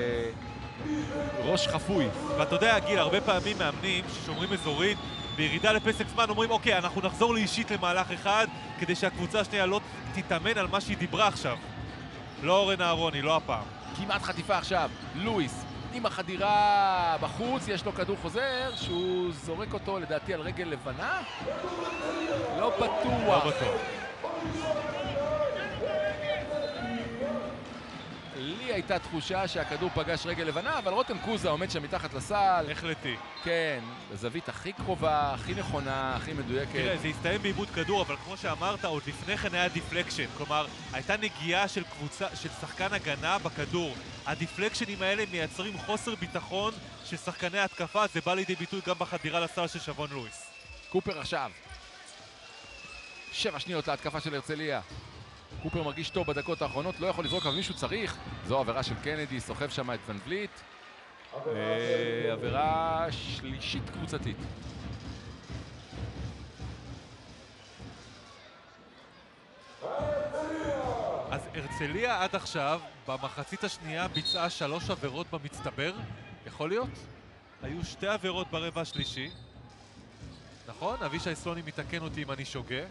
ראש חפוי. ואתה יודע, גיל, הרבה פעמים מאמנים ששומרים אזורית בירידה לפסק זמן אומרים, אוקיי, אנחנו נחזור לאישית למהלך אחד כדי שהקבוצה השנייה לא תתאמן על מה שהיא דיברה עכשיו. לא אורן אהרוני, לא הפעם. כמעט חטיפה עכשיו, לואיס עם החדירה בחוץ, יש לו כדור חוזר שהוא זורק אותו לדעתי על רגל לבנה? לא בטוח. לא בטוח. לי הייתה תחושה שהכדור פגש רגל לבנה, אבל רותם קוזה עומד שם מתחת לסל. החלטי. כן, הזווית הכי קרובה, הכי נכונה, הכי מדויקת. תראה, זה הסתיים בעיבוד כדור, אבל כמו שאמרת, עוד לפני כן היה דיפלקשן. כלומר, הייתה נגיעה של שחקן הגנה בכדור. הדיפלקשנים האלה מייצרים חוסר ביטחון של שחקני התקפה, זה בא לידי ביטוי גם בחדירה לסל של שבון לואיס. קופר עכשיו. 7 שניות להתקפה של הרצליה. קופר מרגיש טוב בדקות האחרונות, לא יכול לזרוק, אבל מישהו צריך. זו עבירה של קנדי, סוחב שם את ון וליט. עבירה שלישית קבוצתית. אז הרצליה עד עכשיו, במחצית השנייה, ביצעה 3 עבירות במצטבר. יכול להיות? היו 2 עבירות ברבע השלישי. נכון? אבישי סלוני מתקן אותי אם אני שוגה.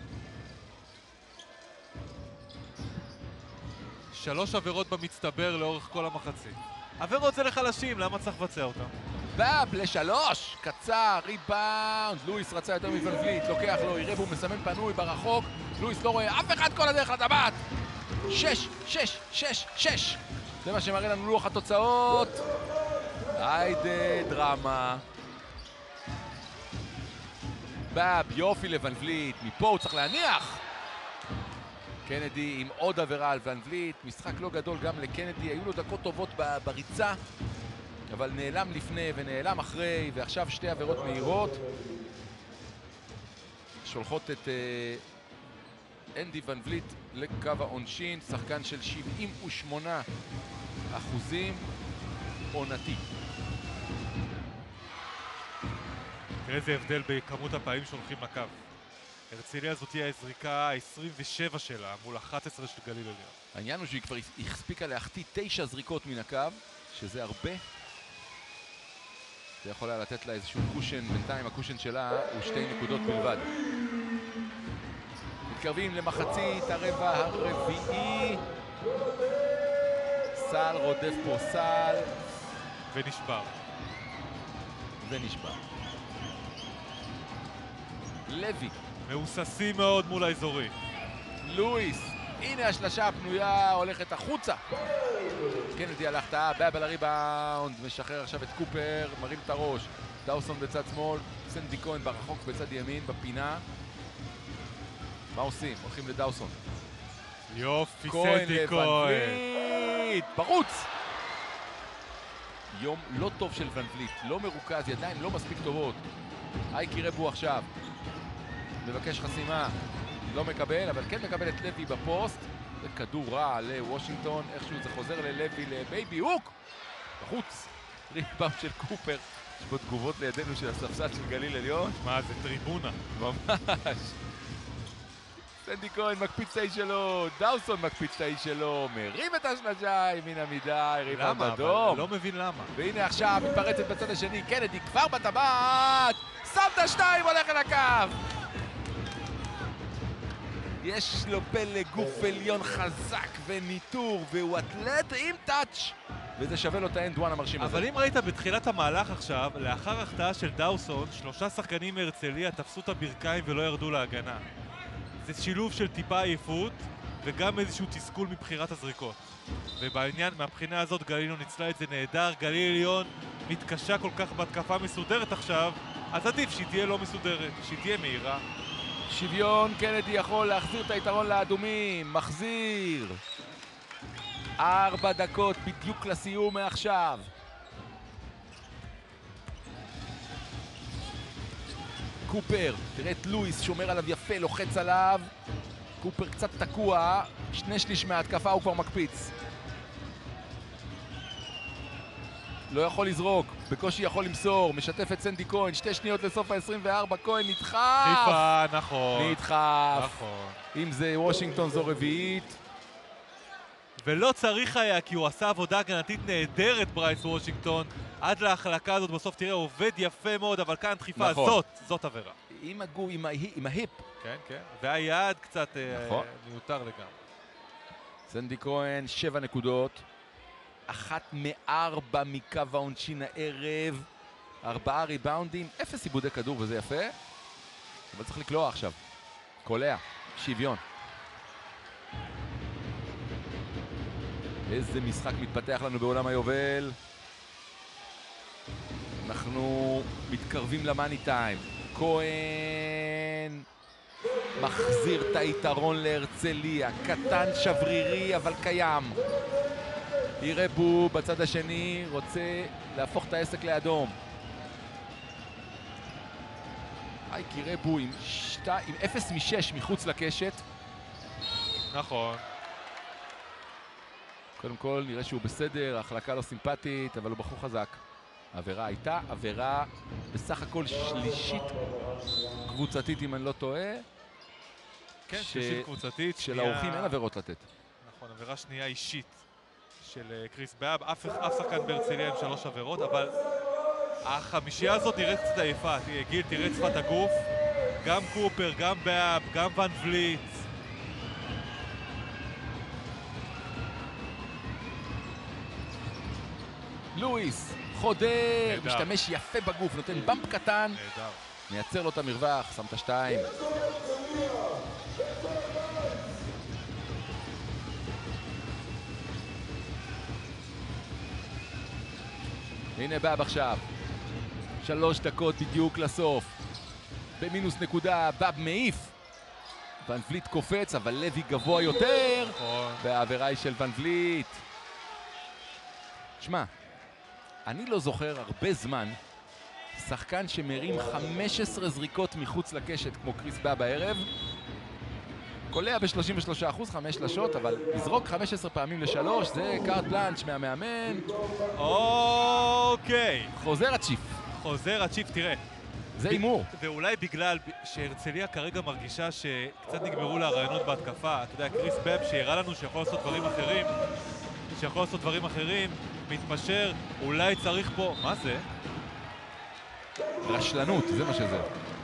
3 עבירות במצטבר לאורך כל המחצית. עבירות זה לחלשים, למה צריך לבצע אותם? באב ל3, קצר, ריבאונד, לואיס רצה יותר מוון וליט, לוקח לו, יראה והוא מסמן פנוי ברחוק, לואיס לא רואה אף אחד כל הדרך לטבעת. 6, 6, 6, 6. זה מה שמראה לנו לוח התוצאות. היידה, דרמה. באב, יופי לוון וליט, מפה הוא צריך להניח. קנדי עם עוד עבירה על ון וליט, משחק לא גדול גם לקנדי, היו לו דקות טובות בריצה, אבל נעלם לפני ונעלם אחרי, ועכשיו 2 עבירות מהירות. שולחות את אנדי ון וליט לקו העונשין, שחקן של 78% עונתי. תראה איזה הבדל בכמות הפעמים שהולכים לקו. הרצליה זאת תהיה הזריקה ה-27 שלה מול 11 של גליל עליון. העניין הוא שהיא כבר הספיקה להחטיא 9 זריקות מן הקו, שזה הרבה. זה יכול היה לתת לה איזשהו קושן, בינתיים הקושן שלה הוא 2 נקודות בלבד. מתקרבים למחצית הרבע הרביעי. סל רודף פה סל. ונשבר. ונשבר. לוי. מאוססים מאוד מול האזורי. לואיס. הנה השלשה הפנויה הולכת החוצה. קנדי על ההחטאה, באב על הריבאונד, משחרר עכשיו את קופר, מרים את הראש. דאוסון בצד שמאל, סנדי כהן ברחוק בצד ימין, בפינה. מה עושים? הולכים לדאוסון. יופי, כהן סנדי כהן. וליט, פרוץ! יום לא טוב של ון וליט, לא מרוכז, ידיים לא מספיק טובות. אייקי רבו עכשיו. מבקש חסימה, לא מקבל, אבל כן מקבל את לוי בפוסט. זה כדור רע לוושינגטון, איכשהו זה חוזר ללוי לבייבי הוק! בחוץ, ריבאונד של קופר. יש פה תגובות לידינו של הספסל של גליל עליון. מה, זה טריבונה. ממש. סנדי כהן מקפיץ את האיש שלו, דאוסון מקפיץ את האיש שלו, מרים את השלשה ימין המידה, ריבאונד אדום. לא מבין למה. והנה עכשיו מתפרצת בצד השני, קנדי כבר בטבעת, שם את השתיים, הולך אל הקו. יש לו פלא גוף עליון חזק וניטור, והוא אתלט עם טאץ'. וזה שווה לו את האנד וואן המרשים הזה. אבל אם ראית בתחילת המהלך עכשיו, לאחר החטאה של דאוסון, 3 שחקנים מהרצליה תפסו את הברכיים ולא ירדו להגנה. זה שילוב של טיפה עייפות, וגם איזשהו תסכול מבחירת הזריקות. ובעניין, מהבחינה הזאת גליל ניצלה את זה נהדר, גליל עליון מתקשה כל כך בהתקפה מסודרת עכשיו, אז עדיף שהיא תהיה לא מסודרת, שהיא תהיה מהירה. שוויון, קנדי יכול להחזיר את היתרון לאדומים, מחזיר. 4 דקות בדיוק לסיום מעכשיו. קופר, תראה את לואיס שומר עליו יפה, לוחץ עליו. קופר קצת תקוע, 2/3 מההתקפה הוא כבר מקפיץ. לא יכול לזרוק, בקושי יכול למסור, משתף את סנדי כהן, 2 שניות לסוף ה-24, כהן נדחף! חיפה, נכון. נדחף. נכון. אם זה וושינגטון זו רביעית. ולא צריך היה, כי הוא עשה עבודה הגנתית נהדרת ברייס וושינגטון, עד להחלקה הזאת בסוף, תראה, עובד יפה מאוד, אבל כאן דחיפה, נכון. זאת עבירה. עם הגוף, עם ההיפ. כן, כן. והיעד קצת נכון. מיותר לגמרי. סנדי כהן, 7 נקודות. 1 מ-4 מקו העונשין הערב. 4 ריבאונדים, 0 עיבודי כדור, וזה יפה. אבל צריך לקלוע עכשיו. קולע, שוויון. איזה משחק מתפתח לנו בעולם היובל. אנחנו מתקרבים למאני טיים. כהן מחזיר את היתרון להרצליה. קטן, שברירי, אבל קיים. אירבו בצד השני רוצה להפוך את העסק לאדום. היי קירבו עם 0 מ-6 מחוץ לקשת. נכון. קודם כל נראה שהוא בסדר, ההחלקה לא סימפטית, אבל הוא בחור חזק. העבירה הייתה עבירה בסך הכל שלישית קבוצתית אם אני לא טועה. כן, שלישית קבוצתית. של האורחים אין עבירות לתת. נכון, עבירה שנייה אישית של קריס באב. אף שחקן בהרצליה עם 3 עבירות, אבל החמישייה הזאת נראית קצת עייפה. גיל, תראה את שפת הגוף. גם קופר, גם באב, גם ון וליט. לואיס חודר, משתמש יפה בגוף, נותן במפ קטן, מייצר לו את המרווח, שם את השתיים. הנה באב עכשיו, 3 דקות בדיוק לסוף, במינוס נקודה, באב מעיף, ון וליט קופץ, אבל לוי גבוה יותר, והעבירה היא של ון וליט. שמע, אני לא זוכר הרבה זמן שחקן שמרים 15 זריקות מחוץ לקשת כמו קריס באב בערב, קולע ב-33%, 5 שלשות, אבל לזרוק 15 פעמים ל3 זה קארט בלנץ' מהמאמן. אוקיי. חוזר הצ'יפ. חוזר הצ'יפ, תראה. זה הימור. ואולי בגלל שהרצליה כרגע מרגישה שקצת נגמרו לה הרעיונות בהתקפה. אתה יודע, קריס באב שהראה לנו שיכול לעשות דברים אחרים, מתפשר, אולי צריך פה... מה זה? רשלנות, זה מה שזה.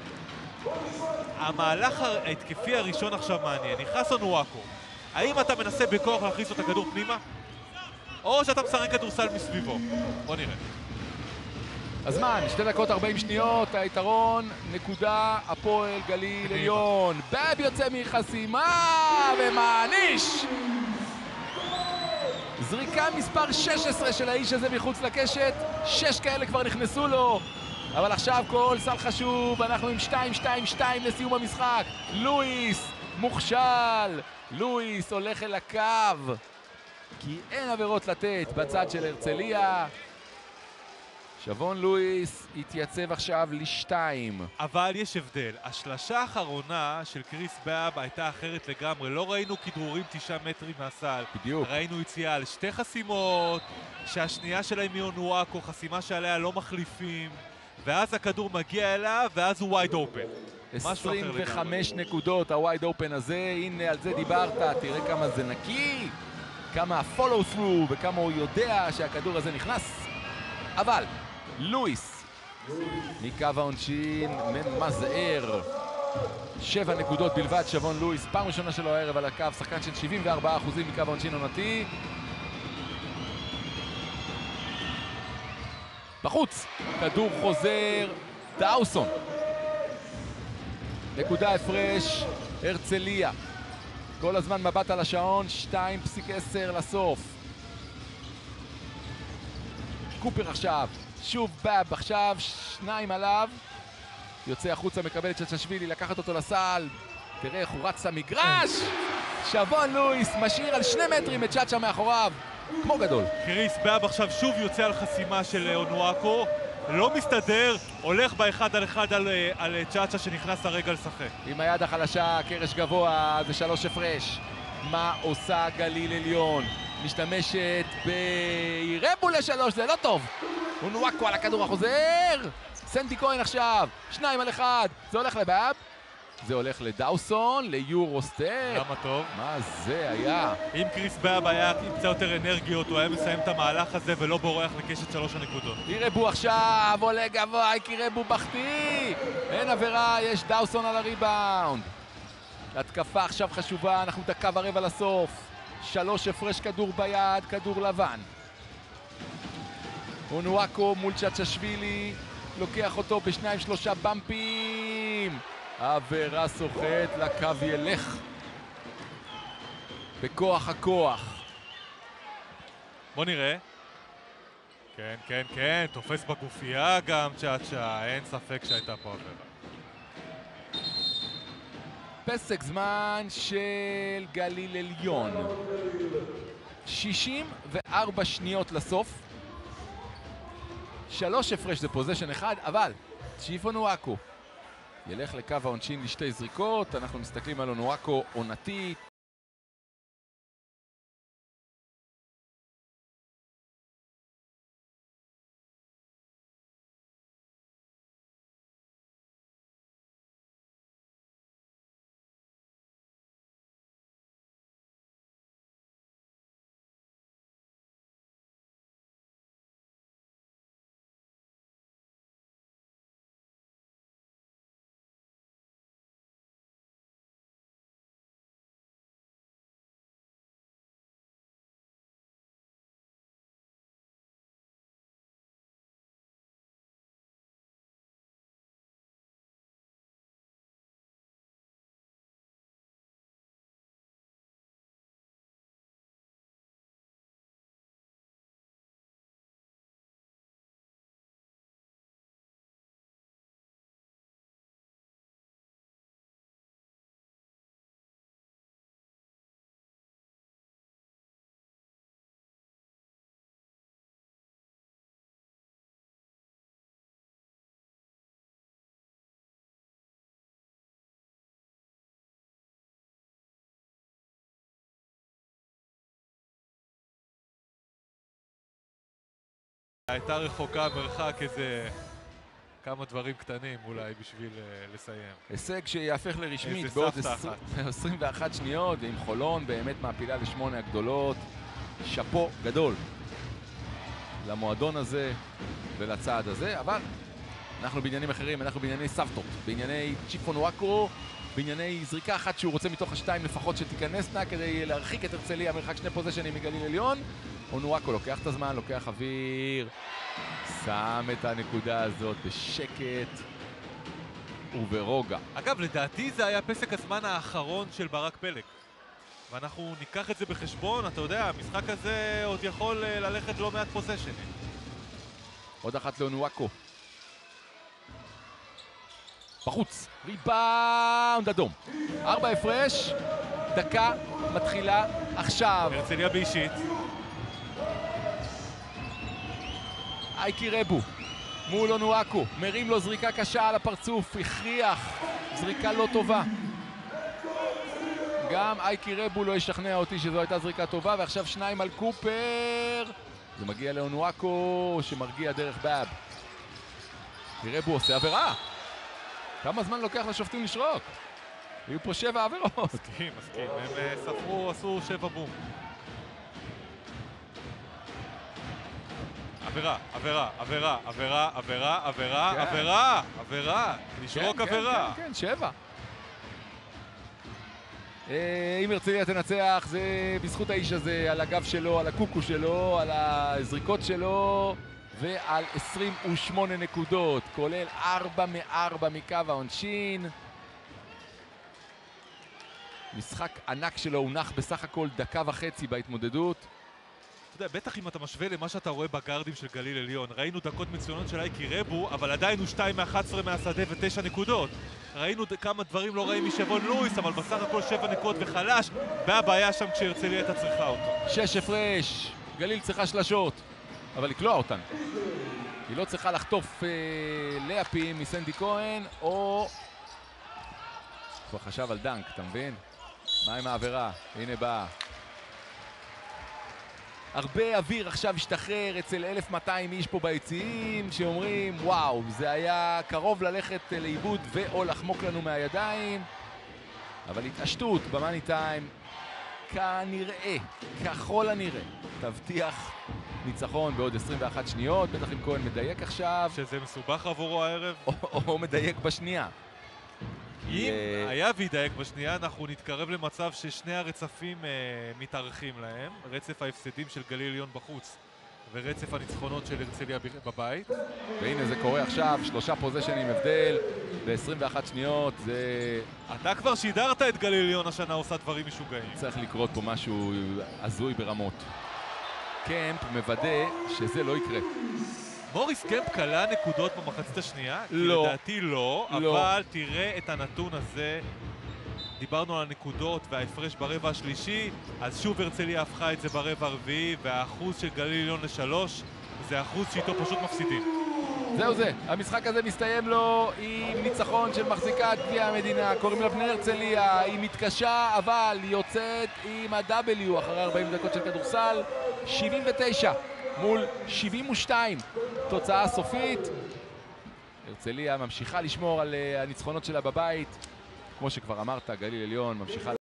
המהלך ההתקפי הראשון עכשיו מעניין. נכנס אונואקו. האם אתה מנסה בכוח להכניס את הכדור פנימה? או שאתה משחק כדורסל מסביבו? בוא נראה. הזמן, 2 דקות 40 שניות, היתרון, נקודה, הפועל גליל עליון. באב יוצא מחסימה ומעניש! זריקה מספר 16 של האיש הזה מחוץ לקשת, 6 כאלה כבר נכנסו לו, אבל עכשיו כל סל חשוב, אנחנו עם 2-2-2 לסיום המשחק. לואיס מוכשל, לואיס הולך אל הקו, כי אין עבירות לתת בצד של הרצליה. שבון לואיס התייצב עכשיו ל2. אבל יש הבדל, השלשה האחרונה של קריס באב הייתה אחרת לגמרי, לא ראינו כדרורים 9 מטרים מהסל. בדיוק. ראינו יציאה על 2 חסימות, שהשנייה שלהם היא אונואקו, חסימה שעליה לא מחליפים, ואז הכדור מגיע אליו, ואז הוא wide open. 25 נקודות, הווייד אופן הזה, הנה על זה דיברת, תראה כמה זה נקי, כמה ה-follow through וכמה הוא יודע שהכדור הזה נכנס. אבל לואיס מקו העונשין ממזער 7 נקודות בלבד. שבון לואיס, פעם ראשונה שלו הערב על הקו, שחקן של 74% מקו העונשין עונתי. בחוץ, כדור חוזר, דאוסון. נקודה הפרש, הרצליה. כל הזמן מבט על השעון, 2.10 לסוף. קופר עכשיו, שוב באב עכשיו, 2 עליו. יוצא החוצה, מקבל את צ'צ'שווילי, לקחת אותו לסל. תראה איך הוא רץ למגרש. שבון לואיס משאיר על 2 מטרים את צ'צ'ה מאחוריו. כמו גדול. קריס באב עכשיו שוב יוצא על חסימה של אונואקו. לא מסתדר, הולך באחד על אחד על צ'אצ'ה שנכנס הרגע לשחק. עם היד החלשה, קרש גבוה, זה 3 הפרש. מה עושה גליל עליון? משתמשת בירבו ל3, זה לא טוב. אונואקו על הכדור החוזר. סנדי כהן עכשיו, 2 על 1. זה הולך לבאב. זה הולך לדאוסון, ליורוסטר. למה טוב? מה זה היה? אם קריס באב היה קצת יותר אנרגיות, הוא היה מסיים את המהלך הזה ולא בורח לקשת 3 הנקודות. אירבו עכשיו, עולה גבוה, אירבו בחטיא. אין עבירה, יש דאוסון על הריבאונד. התקפה עכשיו חשובה, אנחנו 1:15 לסוף. 3 הפרש כדור ביד, כדור לבן. אונואקו מול צ'צ'שווילי, לוקח אותו ב2-3 במפים. עבירה סוחט, לקו ילך בכוח הכוח. בוא נראה. כן, כן, כן, תופס בגופייה גם צ'אצ'ה, אין ספק שהייתה פה עבירה. פסק זמן של גליל עליון. 64 שניות לסוף. 3 הפרש זה פוזיישן אחד, אבל צ'יפו נואקו ילך לקו העונשין לשתי זריקות. אנחנו מסתכלים על נואקו עונתי. הייתה רחוקה מרחק איזה כמה דברים קטנים אולי בשביל לסיים. הישג שיהפך לרשמית איזה בעוד סבתא אחת. 21 שניות, ועם חולון באמת מעפילה ל8 הגדולות. שפו גדול למועדון הזה ולצעד הזה, אבל אנחנו בעניינים אחרים, אנחנו בענייני סבתות, בענייני צ'יפו נואקו, בענייני זריקה אחת שהוא רוצה מתוך השתיים לפחות שתיכנסנה כדי להרחיק את הרצליה מרחק 2 פוזיישנים מגליל עליון. נואקו לוקח את הזמן, לוקח אוויר, שם את הנקודה הזאת בשקט וברוגע. אגב, לדעתי זה היה פסק הזמן האחרון של ברק פלג. ואנחנו ניקח את זה בחשבון, אתה יודע, המשחק הזה עוד יכול ללכת לא מעט פוזיישנים. עוד אחת לנואקו. בחוץ, ריבאונד אדום. 4 הפרש, דקה מתחילה עכשיו. הרצליה באישית. אייקי רבו מול נואקו, מרים לו זריקה קשה על הפרצוף, הכריח, זריקה לא טובה. גם אייקי רבו לא ישכנע אותי שזו הייתה זריקה טובה, ועכשיו 2 על קופר. זה מגיע לנואקו שמרגיע דרך באב. רבו עושה עבירה. כמה זמן לוקח לשופטים לשרוק? היו פה 7 עבירות. מסכים, מסכים. הם ספרו, עשו 7 בום. עבירה, עבירה, עבירה, עבירה, עבירה, עבירה, כן. עבירה, עבירה, לשרוק עבירה. כן, 7. אם הרצליה תנצח, זה בזכות האיש הזה, על הגב שלו, על הקוקו שלו, על הזריקות שלו, ועל 28 נקודות, כולל 4 מ-4 מקו העונשין. משחק ענק שלו, הונח בסך הכל 1.5 דקות בהתמודדות. אתה יודע, בטח אם אתה משווה למה שאתה רואה בגארדים של גליל עליון, ראינו דקות מצוינות של אייקי רבו, אבל עדיין הוא 2 מ-11 מהשדה ו9 נקודות. ראינו כמה דברים לא רעים משבון לואיס, אבל בסך הכל 7 נקודות וחלש, והבעיה שם כשהרצליה הייתה צריכה אותו. 6 הפרש, גליל צריכה שלשות, אבל לקלוע אותן. היא לא צריכה לחטוף לאפים מסנדי כהן, או... כבר חשב על דנק, אתה מבין? מה עם העבירה? הנה באה. הרבה אוויר עכשיו השתחרר אצל 1200 איש פה ביציעים שאומרים וואו, זה היה קרוב ללכת לאיבוד ואו לחמוק לנו מהידיים, אבל התעשתות במאני טיים כנראה, ככל הנראה, תבטיח ניצחון בעוד 21 שניות, בטח אם כהן מדייק עכשיו. שזה מסובך עבורו הערב. או מדייק בשנייה. אם היה וידייק בשנייה, אנחנו נתקרב למצב ששני הרצפים מתארחים להם. רצף ההפסדים של גליל עליון בחוץ ורצף הניצחונות של הרצליה בבית. והנה זה קורה עכשיו, 3 פוזיישנים הבדל ב-21 שניות. זה... אתה כבר שידרת את גליל עליון השנה עושה דברים משוגעים. צריך לקרות פה משהו הזוי ברמות. קמפ מוודא שזה לא יקרה. מוריס קמפ קלה נקודות במחצית השנייה? לא. כי לדעתי לא, אבל תראה את הנתון הזה. דיברנו על הנקודות וההפרש ברבע השלישי, אז שוב הרצליה הפכה את זה ברבע הרביעי, והאחוז של גליל עליון ל3 זה אחוז שאיתו פשוט מפסידים. זהו זה, המשחק הזה מסתיים לו עם ניצחון של מחזיקת גביע המדינה, קוראים לה בני הרצליה, היא מתקשה אבל היא יוצאת עם ה-W אחרי 40 דקות של כדורסל, 79 מול 72, תוצאה סופית. הרצליה ממשיכה לשמור על הניצחונות שלה בבית, כמו שכבר אמרת, גליל עליון ממשיכה